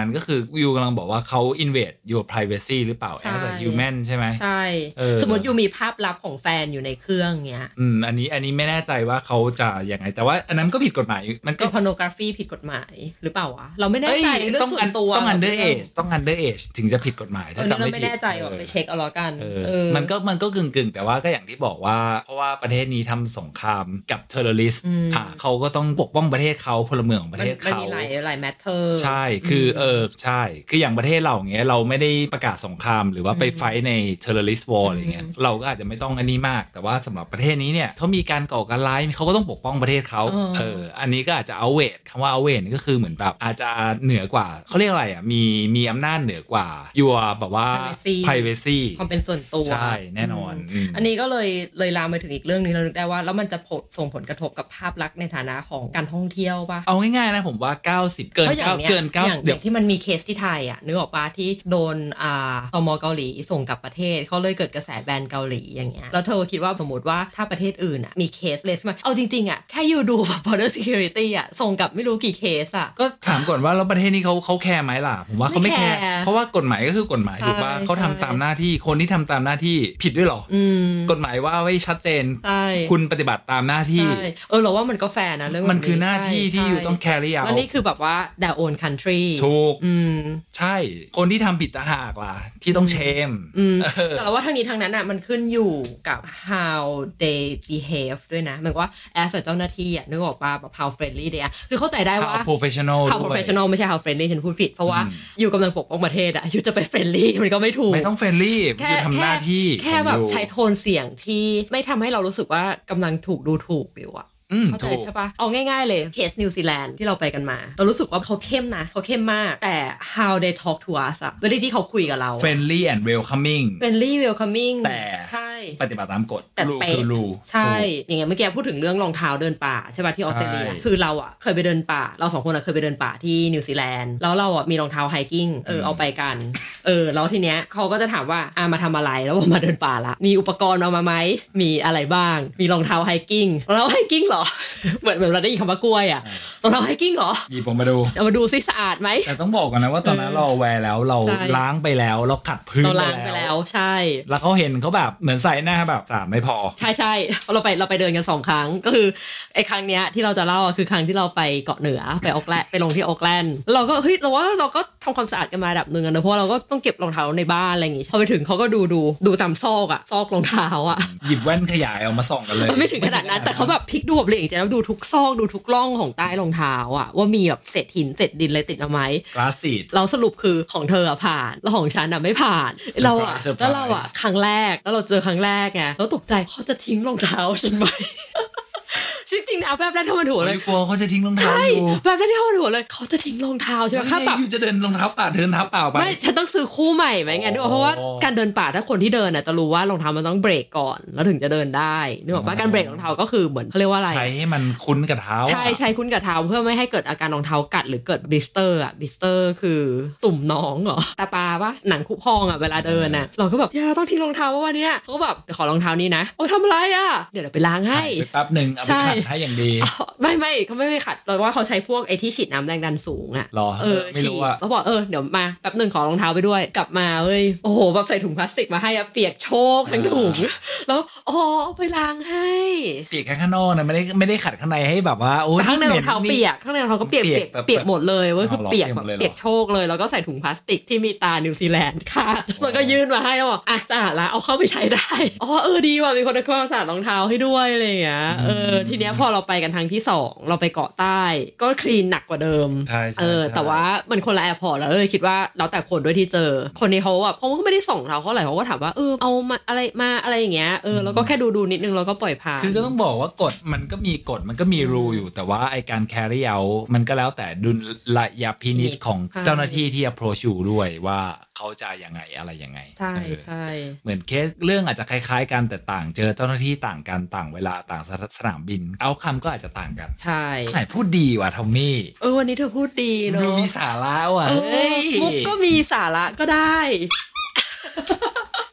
ก็คือยูกำลังบอกว่าเขา invade your privacy หรือเปล่า as a human ใช่ไหมใช่สมมติยูมีภาพลับของแฟนอยู่ในเครื่องเงี้ยอืมอันนี้อันนี้ไม่แน่ใจว่าเขาจะยังไงแต่ว่าอันนั้นก็ผิดกฎหมายมันก็ pornography ผิดกฎหมายหรือเปล่าวะเราไม่แน่ใจเรื่องส่วนตัวต้อง under age ต้อง under age ถึงจะผิดกฎหมายถ้าจำไม่ผิดไม่แน่ใจว่าไปเช็คเอาละกันมันก็มันก็กึ่งๆแต่ว่าก็อย่างที่บอกว่าเพราะว่าประเทศนี้ทำสงครามกับ terrorist อ่าเขาก็ต้องปกป้องประเทศเขาพลเมืองของประเทศเขามันมีหลายหลาย matter ใช่คือเออใช่คืออย่างประเทศเราอย่างเงี้ยเราไม่ได้ประกาศสงครามหรือว่าไปไฟท์ใน terrorist war อะไรเงี้ยเราก็อาจจะไม่ต้องอันนี้มากแต่ว่าสำหรับประเทศนี้เนี่ยเขามีการก่อการร้ายเขาก็ต้องปกป้องประเทศเขาเอออันนี้ก็อาจจะเอาเวทคำว่าเอาเวทก็คือเหมือนแบบอาจจะเหนือกว่าเขาเรียกอะไรอ่ะมีมีอำนาจเหนือกว่ายัวแบบว่า privacy ความเป็นส่วนตัวใช่แน่นอนอันนี้ก็เลยเลยลามไปถึงอีกเรื่องนึงเรานึกได้ว่าแล้วมันจะส่งผลกระทบกับภาพลักษณ์ในฐานะของการท่องเที่ยวป่ะเอาง่ายๆนะผมว่าเก้าสิบเกินเกินเก้าสิบอย่างที่มันมีเคสที่ไทยอ่ะนึกออกป่ะที่โดนอ่าตม.เกาหลีส่งกลับประเทศเขาเลยเกิดกระแสแบนเกาหลีอย่างเงี้ยแล้วเธอคิดว่าสมมติว่าถ้าประเทศอื่นอ่ะมีเคสเลสมาเอาจริงๆอ่ะแค่ยูดูแบบ border security อ่ะส่งกลับไม่รู้กี่เคสอ่ะก็ถามก่อนว่าแล้วประเทศนี้เขาเขาแคร์ไหมล่ะผมว่าเขาไม่แคร์เพราะว่ากฎหมายก็คือกฎหมายถูกป่ะเขาทำตามหน้าที่คนที่ทำตามหน้าที่ผิดด้วยหรอกฎหมายว่าไว้ชัดเจนคุณปฏิบัติตามหน้าที่เออเราว่ามันก็แฟร์นะเรื่องมันคือหน้าที่ที่อยู่ต้อง carry out แล้วนี่คือแบบว่า their own country ถูกใช่คนที่ทำผิดต่างหากล่ะที่ต้องเชมแต่เราว่าทั้งนี้ทั้งนั้นอ่ะมันขึ้นอยู่กับ how they behave ด้วยนะหมายว่า as เจ้าหน้าที่อ่ะนึกออกป่ะแบบ how friendly they are คือเข้าใจได้ว่า how professional how professional ไม่ใช่ how friendly ฉันพูดผิดเพราะว่าอยู่กำลังปกป้องประเทศอ่ะอยู่จะไป friendly มันก็ไม่ถูกไม่ต้อง friendly อยู่ทำหน้าที่แค่แบบใช้โทนเสียงที่ไม่ทำให้เรารู้สึกว่ากำลังถูกดูถูกอยู่อ่ะเข้าใจใช่ปะเอาง่ายๆเลยเคสนิวซีแลนด์ที่เราไปกันมาเรารู้สึกว่าเขาเข้มนะเขาเข้มมากแต่ how they talk to us อะเวลาที่เขาคุยกับเรา friendly and welcoming friendly welcoming แต่ใช่ปฏิบัติตามกฎแต่เป๊ะใช่อย่างเงี้ยเมื่อกี้พูดถึงเรื่องรองเท้าเดินป่าใช่ปะที่ออสเตรเลียคือเราอะเคยไปเดินป่าเราสองคนอะเคยไปเดินป่าที่นิวซีแลนด์แล้วเราอะมีรองเท้าไฮกิ้งเออเอาไปกันเออแล้วทีเนี้ยเขาก็จะถามว่าอ่ะมาทำอะไรแล้วมาเดินป่าละมีอุปกรณ์เอามาไหมมีอะไรบ้างมีรองเท้าไฮกิ้งรองเท้าไฮกิ้งเหรอเหมือนเหมือนเราได้ยินคำว่ากล้วยอ่ะตอนเราไฮกิ้งเหรอหยิบผมมาดูเอามาดูซิสะอาดไหมแต่ต้องบอกกันนะว่าตอนนั้นเราแวร์แล้วเราล้างไปแล้วเราขัดพื้นเราล้างไปแล้วใช่แล้วเขาเห็นเขาแบบเหมือนใส่หน้าแบบสะอาดไม่พอใช่ใช่เราไปเราไปเดินกันสองครั้งก็คือไอ้ครั้งเนี้ยที่เราจะเล่าคือครั้งที่เราไปเกาะเหนือไปออกแลนด์ไปลงที่ออกแลนด์เราก็เฮ้ยเราว่าเราก็ทำความสะอาดกันมาระดับนึงนะเพราะเราก็ต้องเก็บรองเท้าในบ้านอะไรอย่างงี้พอไปถึงเขาก็ดูดูดูตามซอกอ่ะซอกรองเท้าอ่ะหยิบแว่นขยายออกมาส่องกันเลยไม่ถึงขนาดนั้นแต่เขาแบบพลิกดูแบบเลยจริงๆแล้วดูทุกซอกดูทุกร่องของใต้รองเท้าอ่ะว่ามีแบบเศษหินเศษดินอะไรติดเอาไหมกราสซีดเราสรุปคือของเธออ่ะผ่านแล้วของฉันอ่ะไม่ผ่านเราอ่ะแล้วเราอ่ะครั้งแรกแล้วเราเจอครั้งแรกไงแล้วตกใจเขาจะทิ้งรองเท้าฉันไหมจริงๆนะแบบแรกที่มันหัวเลยกลัวเขาจะทิ้งรองเท้าอยู่แบบแรกที่มันหัวเลยเขาจะทิ้งรองเท้าใช่ไหมครับอยู่จะเดินรองเท้าเปล่าเดินเท้าเปล่าไปไม่ฉันต้องซื้อคู่ใหม่ไหมไงนึกออกเพราะว่าการเดินป่าถ้าคนที่เดินอ่ะจะรู้ว่ารองเท้ามันต้องเบรกก่อนแล้วถึงจะเดินได้นึกออกว่าการเบรกรองเท้าก็คือเหมือนเขาเรียกว่าอะไรใช้ให้มันคุ้นกับเท้าใช่ใช้คุ้นกับเท้าเพื่อไม่ให้เกิดอาการรองเท้ากัดหรือเกิดบลิสเตอร์อ่ะบลิสเตอร์คือตุ่มน้องเหรอตาปลาปะหนังคุพองอ่ะเวลาเดินอ่ะเราก็แบบอย่าต้องทิ้งรองเท้าว่าเนี่ยเขาก็แบบขอรองเท้านี้นะโอ้ทำอะไรอ่ะเดี๋ยวเราไปล้างให้แป๊บนึงเอาไปขัดให้อย่างดีไม่ไม่เขาไม่ได้ขัดแต่ว่าเขาใช้พวกไอ้ที่ฉีดน้ำแรงดันสูงอ่ะเออไม่รู้อ่ะเขาบอกเออเดี๋ยวมาแป๊บนึงขอรองเท้าไปด้วยกลับมาเว้ยโอ้โหแบบใส่ถุงพลาสติกมาให้อะเปียกโชกทั้งถุงแล้วอ๋อเอาไปล้างให้เปียกแค่ข้างนอกนะไม่ได้ไม่ได้ขัดข้างในให้แบบว่าโอ้ยข้างในรองเท้าเปียกข้างในรองเท้าก็เปียกเปียกเปียกหมดเลยเว้ยคือเปียกแบบเปียกโชกเลยแล้วก็ใส่ถุงพลาสติกที่มีตานิวซีแลนด์คาดแล้วก็ยื่นมาให้แล้วบอกอ่ะสะอาดละเอาเข้าไปใช้ได้อ๋อเออดีว่ะมีคนทำความสะอาดรองเท้าให้ด้วยอะไรอย่างเงี้ยเออทีเนี้ยพอเราไปกันทางที่สองเราไปเกาะใต้ก็คลีนหนักกว่าเดิมใช่เออแต่ว่ามันคนละแอร์พอร์ตแล้วเลยคิดว่าแล้วแต่คนด้วยที่เจอคนนี้เขาแบบเขาก็ไม่ได้ส่งเราเขาอะไรเขาก็ถามว่าเออเอามาอะไรมาอะไรอย่างเงี้ยเออแล้วก็แค่ดูดูนิดนึงแล้วก็ปล่อยผ่านคือก็ต้องบอกว่ากฎมันก็มีกฎมันก็มีรูอยู่แต่ว่าไอการ carry out มันก็แล้วแต่ดุลยพินิจของเจ้าหน้าที่ที่ approach อยู่ด้วยว่าเขาจะยังไงอะไรยังไงใช่ใช่เหมือนเคสเรื่องอาจจะคล้ายๆกันแต่ต่างเจอเจ้าหน้าที่ต่างกันต่างเวลาต่างสนามบินเอาคำก็อาจจะต่างกันใช่ใช่พูดดีว่ะทอมมี่เออวันนี้เธอพูดดีเนาะดูมีสาระว่ะเฮ้ยมุกก็มีสาระก็ได้เ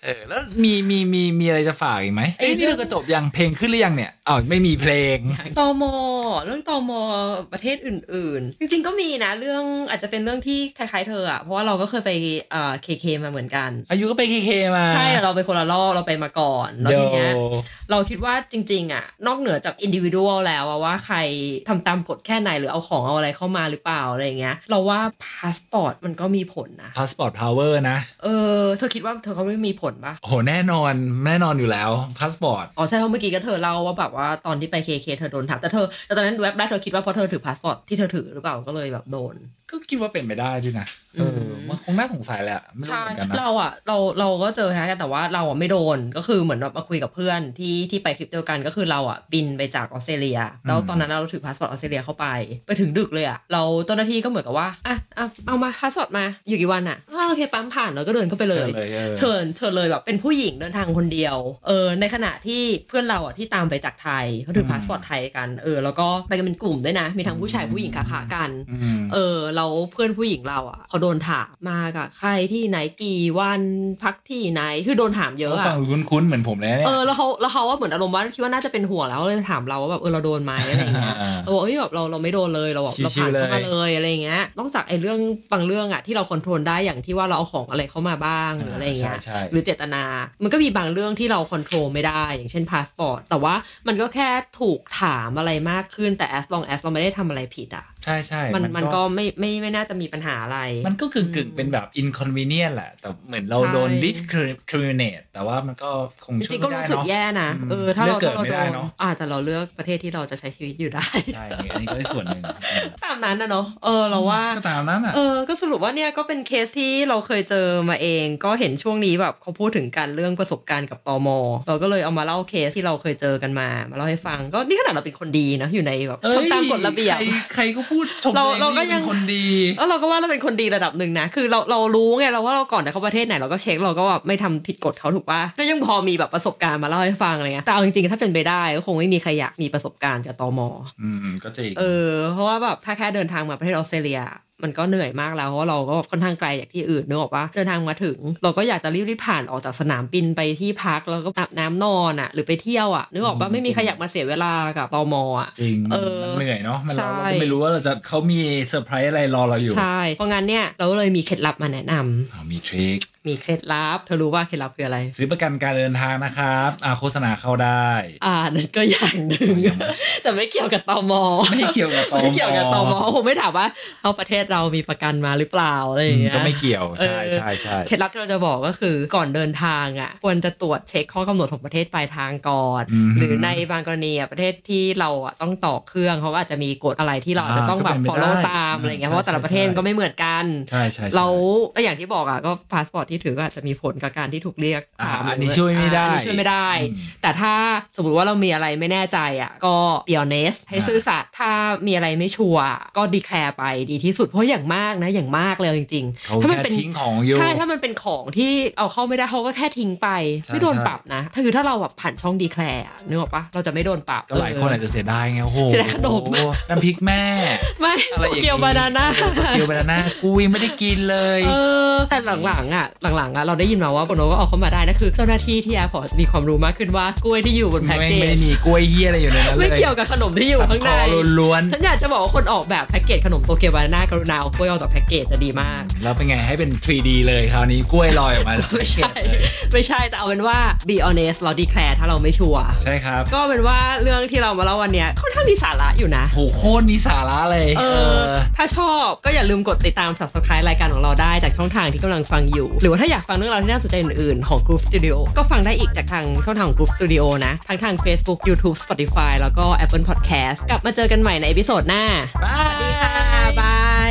ออแล้วมีมีมีมีอะไรจะฝากอีกไหมเอ้ยนี่เราก็จบยังเพลงขึ้นหรือยังเนี่ยอ้าวไม่มีเพลงตม.เรื่องตม.ประเทศอื่นๆจริงๆก็มีนะเรื่องอาจจะเป็นเรื่องที่คล้ายๆเธออ่ะเพราะว่าเราก็เคยไปเอ่อ เค เค มาเหมือนกันอายุก็ไป เค เค มาใช่เราไปคนละรอบเราไปมาก่อนแล้วทีเนี้ยเราคิดว่าจริงๆอ่ะนอกเหนือจากอินดิวิวดัลแล้วว่าใครทำตามกฎแค่ไหนหรือเอาของเอาอะไรเข้ามาหรือเปล่าอะไรอย่างเงี้ยเราว่าพาสปอร์ตมันก็มีผลนะพาสปอร์ตพาวเวอร์นะเออเธอคิดว่าเธอเขาไม่มีผลปะโหแน่นอนแน่นอนอยู่แล้วพาสปอร์ตอ๋อใช่เพราะเมื่อกี้ก็เธอเล่าว่าแบบว่าตอนที่ไป เค เค เธอโดนถามแต่เธอแต่ตอนนั้นแวบแรกเธอคิดว่าเพราะเธอถือพาสปอร์ตที่เธอถือหรือเปล่าก็เลยแบบโดนก็คิดว่าเป็นไปได้ด้วยนะเออมันคงน่าสงสัยแหละไม่รู้เหมือนกันนะเราอ่ะเราเราก็เจอแค่แต่ว่าเราอ่ะไม่โดนก็คือเหมือนแบบมาคุยกับเพื่อนที่ที่ไปทริปเดียวกันก็คือเราอ่ะบินไปจากออสเตรเลียแล้วตอนนั้นเราถือพาสปอร์ตออสเตรเลียเข้าไปไปถึงดึกเลยอ่ะเราเจ้าหน้าที่ก็เหมือนกับว่าอ่ะเอาเอามาพาสปอร์ตมาอยู่กี่วันอ่ะโอเคปั๊มผ่านแล้วก็เดินเข้าไปเลยเชิญเชิญเลยแบบเป็นผู้หญิงเดินทางคนเดียวเออในขณะที่เพื่อนเราอ่ะที่ตามไปจากไทยเขาถือพาสปอร์ตไทยกันเออแล้วก็ไปกันเป็นกลุ่มด้วยนะมีทั้งผู้ชายผู้หญิงขาขากันเออเราเพื่อนผู้หญิงเราอ่ะเขาโดนถามมากับใครที่ไหนกี่วันพักที่ไหนคือโดนถามเยอะอ่ะฟังคุ้นๆเหมือนผมเลยเนี่ยเออแล้วเขาแล้วเขาว่าเหมือนอารมณ์ว่าคิดว่าน่าจะเป็นห่วงแล้วเลยถามเราว่าแบบเออเราโดนไหมอะไรอย่างเงี้ยเราบอกเฮ้ยแบบเราเราไม่โดนเลยเราแบบเราผ่านเข้ามาเลยอะไรอย่างเงี้ยนอกจากไอ้เรื่องบางเรื่องอ่ะที่เราคอนโทรลได้อย่างที่ว่าเราเอาของอะไรเข้ามาบ้างหรืออะไรอย่างเงี้ยหรือเจตนามันก็มีบางเรื่องที่เราคอนโทรลไม่ได้อย่างเช่นพาสปอร์ตแต่ว่ามันก็แค่ถูกถามอะไรมากขึ้นแต่ as long as เราไม่ได้ทำอะไรผิดอ่ะใช่ใช่มันมันก็ไม่ไม่ไม่น่าจะมีปัญหาอะไรมันก็กึ่งๆเป็นแบบ inconvenient แหละแต่เหมือนเราโดน discriminate แต่ว่ามันก็คงช่วยไม่ได้เนาะจริงๆก็รู้สึกแย่นะเออถ้าเราถ้าเราโดนอ่าแต่เราเลือกประเทศที่เราจะใช้ชีวิตอยู่ได้ใช่อันนี้ก็เป็นส่วนหนึ่งตามนั้นนะเนาะเออเราว่าก็ตามนั้นอ่ะเออก็สรุปว่าเนี่ยก็เป็นเคสที่เราเคยเจอมาเองก็เห็นช่วงนี้แบบเขาพูดถึงการเรื่องประสบการณ์กับตม.เราก็เลยเอามาเล่าเคสที่เราเคยเจอกันมามาเล่าให้ฟังก็นี่ขนาดเราเป็นคนดีนะอยู่ในแบบทำตามกฎระเบียบใครก็พูดชมเราเราก็ยังคนดีแล้วเราก็ว่าเราเป็นคนดีระดับหนึ่งนะคือเราเรารู้ไงเราว่าเราก่อนจะเข้าประเทศไหนเราก็เช็คเราก็แบบไม่ทำผิดกฎเขาถูกป่ะก็ยังพอมีแบบประสบการณ์มาเล่าให้ฟังอะไรเงี้ยแต่เอาจริงๆถ้าเป็นไปได้ก็คงไม่มีใครอยากมีประสบการณ์กับตม. อืมก็จริงเออเพราะว่าแบบถ้าแค่เดินทางมาประเทศออสเตรเลียมันก็เหนื่อยมากแล้วเพราะว่าเราก็ค่อนข้างไกลจากที่อื่นนึกออกปะเดินทางมาถึงเราก็อยากจะรีบๆผ่านออกจากสนามบินไปที่พักแล้วก็อาบน้ำนอนอ่ะหรือไปเที่ยวอ่ะนึกออกปะไม่มีใครอยากมาเสียเวลากับตม.อ่ะจริงเออเหนื่อยเนาะมันเราก็ไม่รู้ว่าเราจะเขามีเซอร์ไพรส์อะไรรอเราอยู่ใช่เพราะงั้นเนี่ยเราเลยมีเคล็ดลับมาแนะนำอ๋อมีทริคมีเคล็ดลับเธอรู้ว่าเคล็ดลับคืออะไรซื้อประกันการเดินทางนะครับอ่าโฆษณาเข้าได้อ่านั่นก็อย่างนึงแต่ไม่เกี่ยวกับตม. ไม่เกี่ยวกับตม. ไม่เกี่ยวกับตม.คงไม่ถามว่าเอาประเทศเรามีประกันมาหรือเปล่าอะไรอย่างเงี้ยก็ไม่เกี่ยวใช่ใช่ใช่เคล็ดลับที่เราจะบอกก็คือก่อนเดินทางอ่ะควรจะตรวจเช็คข้อกำหนดของประเทศปลายทางก่อนหรือในบางกรณีอ่ะประเทศที่เราอ่ะต้องต่อเครื่องเขาก็อาจจะมีกฎอะไรที่เราจะต้องแบบ follow ตามอะไรเงี้ยเพราะว่าแต่ละประเทศก็ไม่เหมือนกันใช่ใช่เราก็อย่างที่บอกอ่ะก็พาสปอร์ตที่ถือก็อาจจะมีผลกับการที่ถูกเรียกถามอันนี้ช่วยไม่ได้อันนี้ช่วยไม่ได้แต่ถ้าสมมติว่าเรามีอะไรไม่แน่ใจอ่ะก็ be honest ให้ซื่อสัตย์ถ้ามีอะไรไม่ชัวร์ก็ declare ไปดีที่สุดเพราะอย่างมากนะอย่างมากเลยจริงๆถ้ามันเป็นทิ้งของอยู่ใช่ถ้ามันเป็นของที่เอาเข้าไม่ได้เขาก็แค่ทิ้งไปไม่โดนปรับนะถ้าคือถ้าเราแบบผ่านช่อง declare นึกออกปะเราจะไม่โดนปรับก็หลายคนอาจจะเสียดายไงโอ้โหเสียดายขนมน้ำพริกแม่ไม่เกี๊ยวบานาน่าเกี๊ยวบานาน่ากูยังไม่ได้กินเลยแต่หลังๆอ่ะหลังๆอ่ะเราได้ยินมาว่าโบโนก็เอาเข้ามาได้นะคือเจ้าหน้าที่ที่แอร์พอร์ตมีความรู้มากขึ้นว่ากล้วยที่อยู่บนแพ็คเกจไม่มีกล้วยเหี้ยอะไรอยู่ในนั้นเลยไม่เกี่ยวกับขนมที่อยู่ข้างในล้วนๆฉันอยากจะบอกว่าคนออกแบบแพ็คเกจขนมโตเกียวบานาน่ากรุณาเอากล้วยออกจากแพ็คเกจจะดีมากแล้วเป็นไงให้เป็น ทรี ดี เลยคราวนี้กล้วยลอยออกมาไม่ใช่ไม่ใช่แต่เอาเป็นว่า be honest เรา declare ถ้าเราไม่ชัวร์ใช่ครับก็เป็นว่าเรื่องที่เรามาเล่าวันนี้ค่อนข้างมีสาระอยู่นะโหโคตรมีสาระเลยเออถ้าชอบก็อย่าลืมกดติดตาม Subscribe รายการของเราได้จากช่องทางที่กำลังฟังอยู่หรือว่าถ้าอยากฟังเรื่องราวที่น่าสนใจอื่นๆของ Groove Studio ก็ฟังได้อีกจากทางช่องทางของ Groove Studio นะทั้งทาง Facebook YouTube Spotify แล้วก็ Apple Podcast กลับมาเจอกันใหม่ในเอพิโซดหน้าสวัสดีค่ะบาย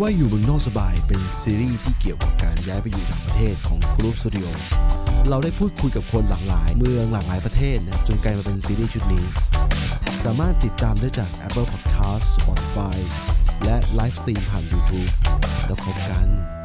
ว่าอยู่เมืองนอกสบายเป็นซีรีส์ที่เกี่ยวกับการย้ายไปอยู่ต่างประเทศของ Groove Studio เราได้พูดคุยกับคนหลากหลายเมืองหลากหลายประเทศนะจนกลายมาเป็นซีรีส์ชุดนี้สามารถติดตามได้จาก Apple Podcast Spotify และไลฟ์สตรีมผ่าน YouTube แล้วพบกัน